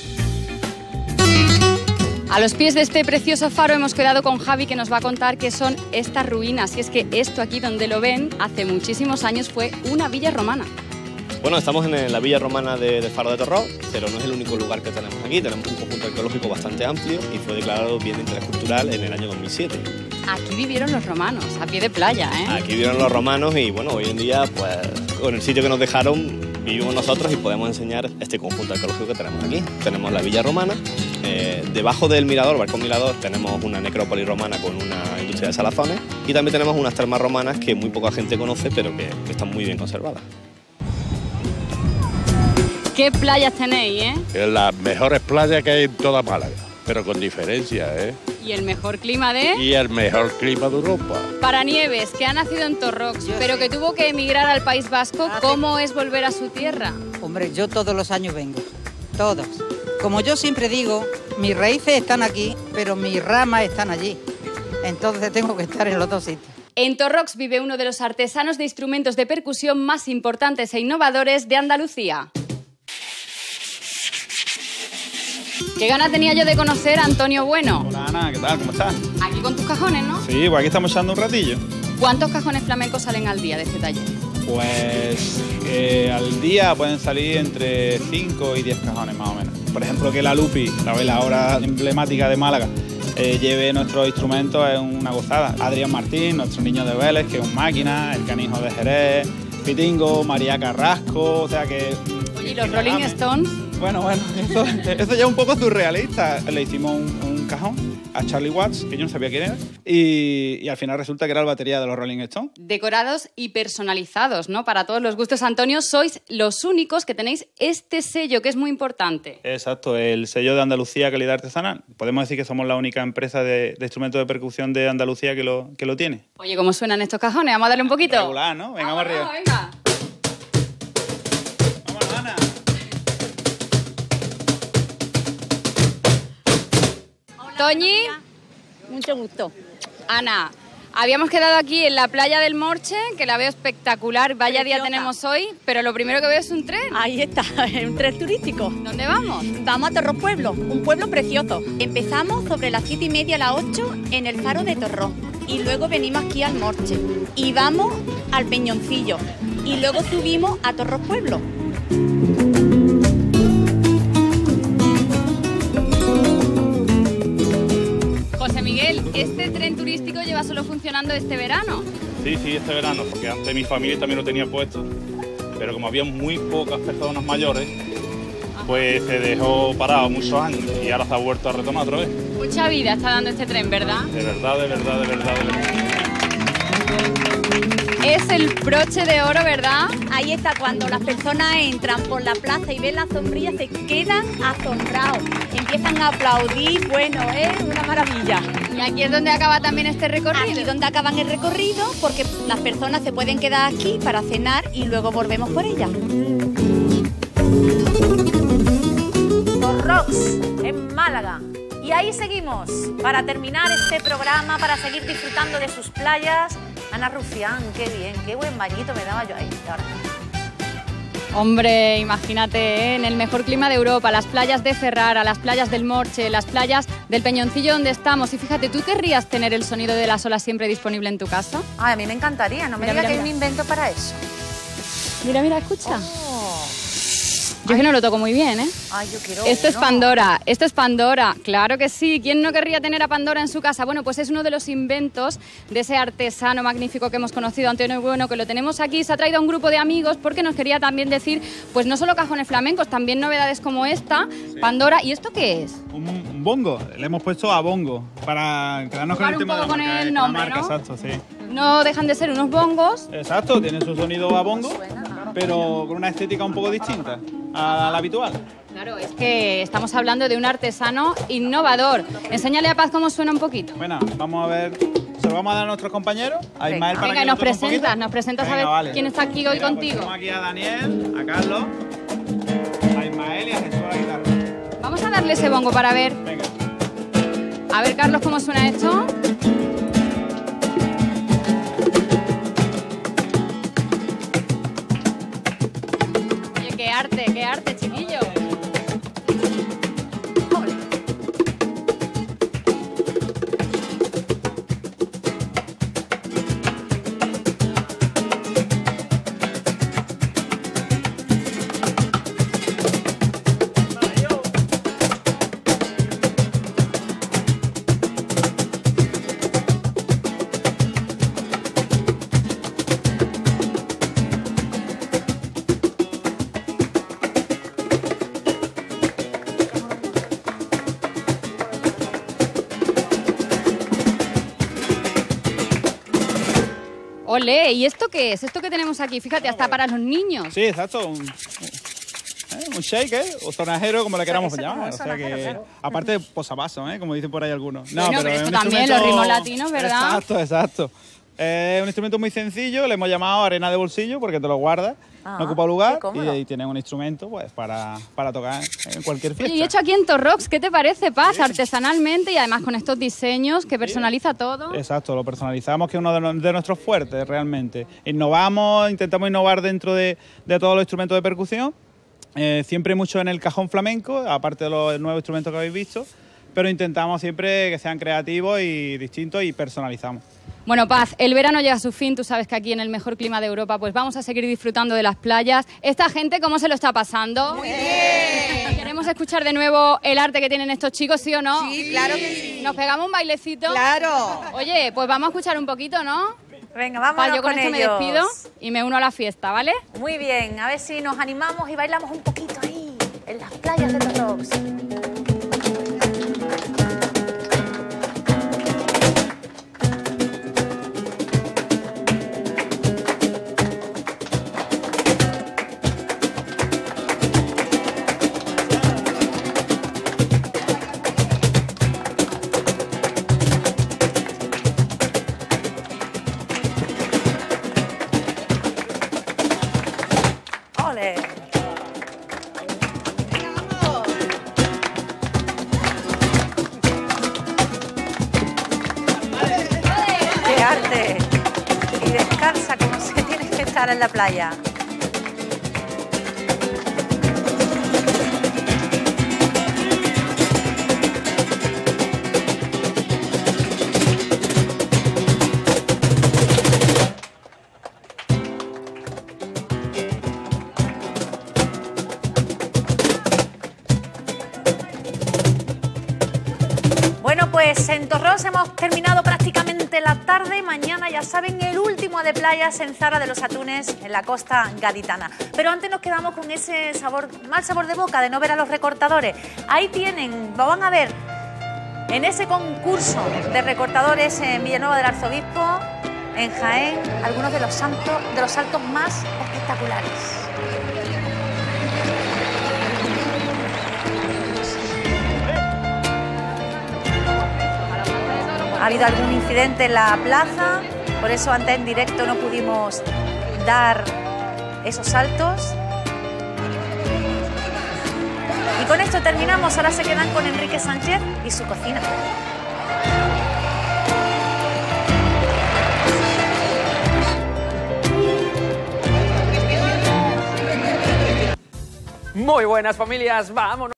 A los pies de este precioso faro hemos quedado con Javi, que nos va a contar qué son estas ruinas. Y es que esto aquí donde lo ven, hace muchísimos años fue una villa romana. Bueno, estamos en la villa romana del Faro de Torrós, pero no es el único lugar que tenemos aquí. Tenemos un conjunto arqueológico bastante amplio y fue declarado bien de interés cultural en el año 2007. Aquí vivieron los romanos, a pie de playa, ¿eh? Aquí vivieron los romanos y bueno, hoy en día, pues con el sitio que nos dejaron, vivimos nosotros y podemos enseñar este conjunto arqueológico que tenemos aquí. Tenemos la villa romana, debajo del mirador, balcón mirador, tenemos una necrópolis romana con una industria de salazones y también tenemos unas termas romanas que muy poca gente conoce, pero que están muy bien conservadas. ¿Qué playas tenéis, Las mejores playas que hay en toda Málaga, pero con diferencia, Y el mejor clima de... Y el mejor clima de Europa. Para Nieves, que ha nacido en Torrós, pero que tuvo que emigrar al País Vasco, ¿cómo es volver a su tierra? Hombre, yo todos los años vengo, todos. Como yo siempre digo, mis raíces están aquí, pero mis ramas están allí. Entonces tengo que estar en los dos sitios. En Torrós vive uno de los artesanos de instrumentos de percusión más importantes e innovadores de Andalucía. Qué ganas tenía yo de conocer a Antonio Bueno. Hola Ana, ¿qué tal? ¿Cómo estás? Aquí con tus cajones, ¿no? Sí, pues aquí estamos echando un ratillo. ¿Cuántos cajones flamencos salen al día de este taller? Pues al día pueden salir entre 5 y 10 cajones más o menos. Por ejemplo, que la Lupi, la vela ahora emblemática de Málaga, lleve nuestros instrumentos es una gozada. Adrián Martín, nuestro niño de Vélez, que es un máquina, el canijo de Jerez, Pitingo, María Carrasco, o sea que... Oye, ¿y los Rolling Stones? Bueno, eso ya es un poco surrealista. Le hicimos un cajón a Charlie Watts, que yo no sabía quién era, y al final resulta que era el batería de los Rolling Stones. Decorados y personalizados, ¿no? Para todos los gustos, Antonio, sois los únicos que tenéis este sello, que es muy importante. Exacto, el sello de Andalucía Calidad Artesanal. Podemos decir que somos la única empresa de instrumentos de percusión de Andalucía que lo tiene. Oye, ¿cómo suenan estos cajones? Vamos a darle un poquito. Regular, ¿no? Venga, vamos arriba. Venga. Toñi, mucho gusto. Ana, habíamos quedado aquí en la playa del Morche, que la veo espectacular, vaya día tenemos hoy, pero lo primero que veo es un tren. Ahí está, un tren turístico. ¿Dónde vamos? Vamos a Torrós Pueblo, un pueblo precioso. Empezamos sobre las 7:30 a las 8 en el faro de Torrós y luego venimos aquí al Morche y vamos al Peñoncillo y luego subimos a Torrós Pueblo. José Miguel, ¿este tren turístico lleva solo funcionando este verano? Sí, este verano, porque antes mi familia también lo tenía puesto, pero como había muy pocas personas mayores, pues se dejó parado muchos años y ahora se ha vuelto a retomar otra vez. Mucha vida está dando este tren, ¿verdad? De verdad. Es el broche de oro, ¿verdad? Ahí está, cuando las personas entran por la plaza y ven la sombrilla, se quedan asombrados. Empiezan a aplaudir, bueno, es una maravilla. ¿Y aquí es donde acaba también este recorrido? Aquí es donde acaban el recorrido, porque las personas se pueden quedar aquí para cenar y luego volvemos por ellas. Torrós, en Málaga. Y ahí seguimos, para terminar este programa, para seguir disfrutando de sus playas. Ana Rufián, qué bien, qué buen bañito me daba yo ahí. Ahora. Hombre, imagínate, ¿eh? En el mejor clima de Europa, las playas de Ferrara, las playas del Morche, las playas del Peñoncillo donde estamos. Y fíjate, ¿tú querrías tener el sonido de las olas siempre disponible en tu casa? Ay, a mí me encantaría, no me digas que hay un invento para eso. Mira, escucha. Yo que no lo toco muy bien, ¿eh? Ay, yo quiero Esto es Pandora, claro que sí. ¿Quién no querría tener a Pandora en su casa? Bueno, pues es uno de los inventos de ese artesano magnífico que hemos conocido, Antonio Bueno, que lo tenemos aquí. Se ha traído a un grupo de amigos porque nos quería también decir, pues no solo cajones flamencos, también novedades como esta, sí. Pandora. ¿Y esto qué es? Un bongo, le hemos puesto a bongo, para quedarnos con el tema de la marca, con el nombre, ¿no? Exacto, sí. No dejan de ser unos bongos. Exacto, tienen su sonido a bongo, pero con una estética un poco distinta a la habitual. Claro, es que estamos hablando de un artesano innovador. Enséñale a Paz cómo suena un poquito. Bueno, vamos a ver, se lo vamos a dar a nuestros compañeros, a Ismael para venga, que nos presentas a ver vale. quién está aquí hoy contigo. Tenemos aquí a Daniel, a Carlos, a Ismael y a Jesús a la guitarra. Vamos a darle ese bongo para ver. Venga. A ver, Carlos, cómo suena esto. Qué arte, chiquillo. Olé, ¿y esto qué es? Esto que tenemos aquí, fíjate, hasta para los niños. Sí, exacto, un shaker o zonajero, como le queramos llamar. O sea que, aparte de posavasos, como dicen por ahí algunos. No, bueno, pero esto también, los ritmos latinos, ¿verdad? Exacto. Es un instrumento muy sencillo, le hemos llamado arena de bolsillo porque te lo guardas, no ocupa lugar y tienes un instrumento pues para tocar en cualquier fiesta. Oye, y hecho aquí en Torrox, ¿qué te parece, Paz? Sí. Artesanalmente y además con estos diseños que personaliza todo. Exacto, lo personalizamos, que es uno de nuestros fuertes realmente. Innovamos, intentamos innovar dentro de todos los instrumentos de percusión, siempre mucho en el cajón flamenco, aparte de los nuevos instrumentos que habéis visto, pero intentamos siempre que sean creativos y distintos y personalizamos. Bueno, Paz, el verano llega a su fin, tú sabes que aquí en el mejor clima de Europa pues vamos a seguir disfrutando de las playas. ¿Esta gente cómo se lo está pasando? ¡Muy bien! ¿Queremos escuchar de nuevo el arte que tienen estos chicos, sí o no? Sí, claro que sí. ¿Nos pegamos un bailecito? ¡Claro! Oye, pues vamos a escuchar un poquito, ¿no? Venga, vámonos yo con esto ellos. me despido y me uno a la fiesta, ¿vale? Muy bien, a ver si nos animamos y bailamos un poquito ahí, en las playas de Torrox. ¡Ole! ¡Qué arte! Y descansa como se tiene que estar en la playa. Bueno, pues en Torrox hemos terminado prácticamente la tarde. Mañana, ya saben, el último de playas en Zara de los Atunes, en la costa gaditana. Pero antes nos quedamos con ese mal sabor de boca de no ver a los recortadores. Ahí tienen, lo van a ver, en ese concurso de recortadores en Villanueva del Arzobispo, en Jaén, algunos de los saltos más espectaculares. Ha habido algún incidente en la plaza, por eso antes en directo no pudimos dar esos saltos. Y con esto terminamos, ahora se quedan con Enrique Sánchez y su cocina. Muy buenas familias, vámonos.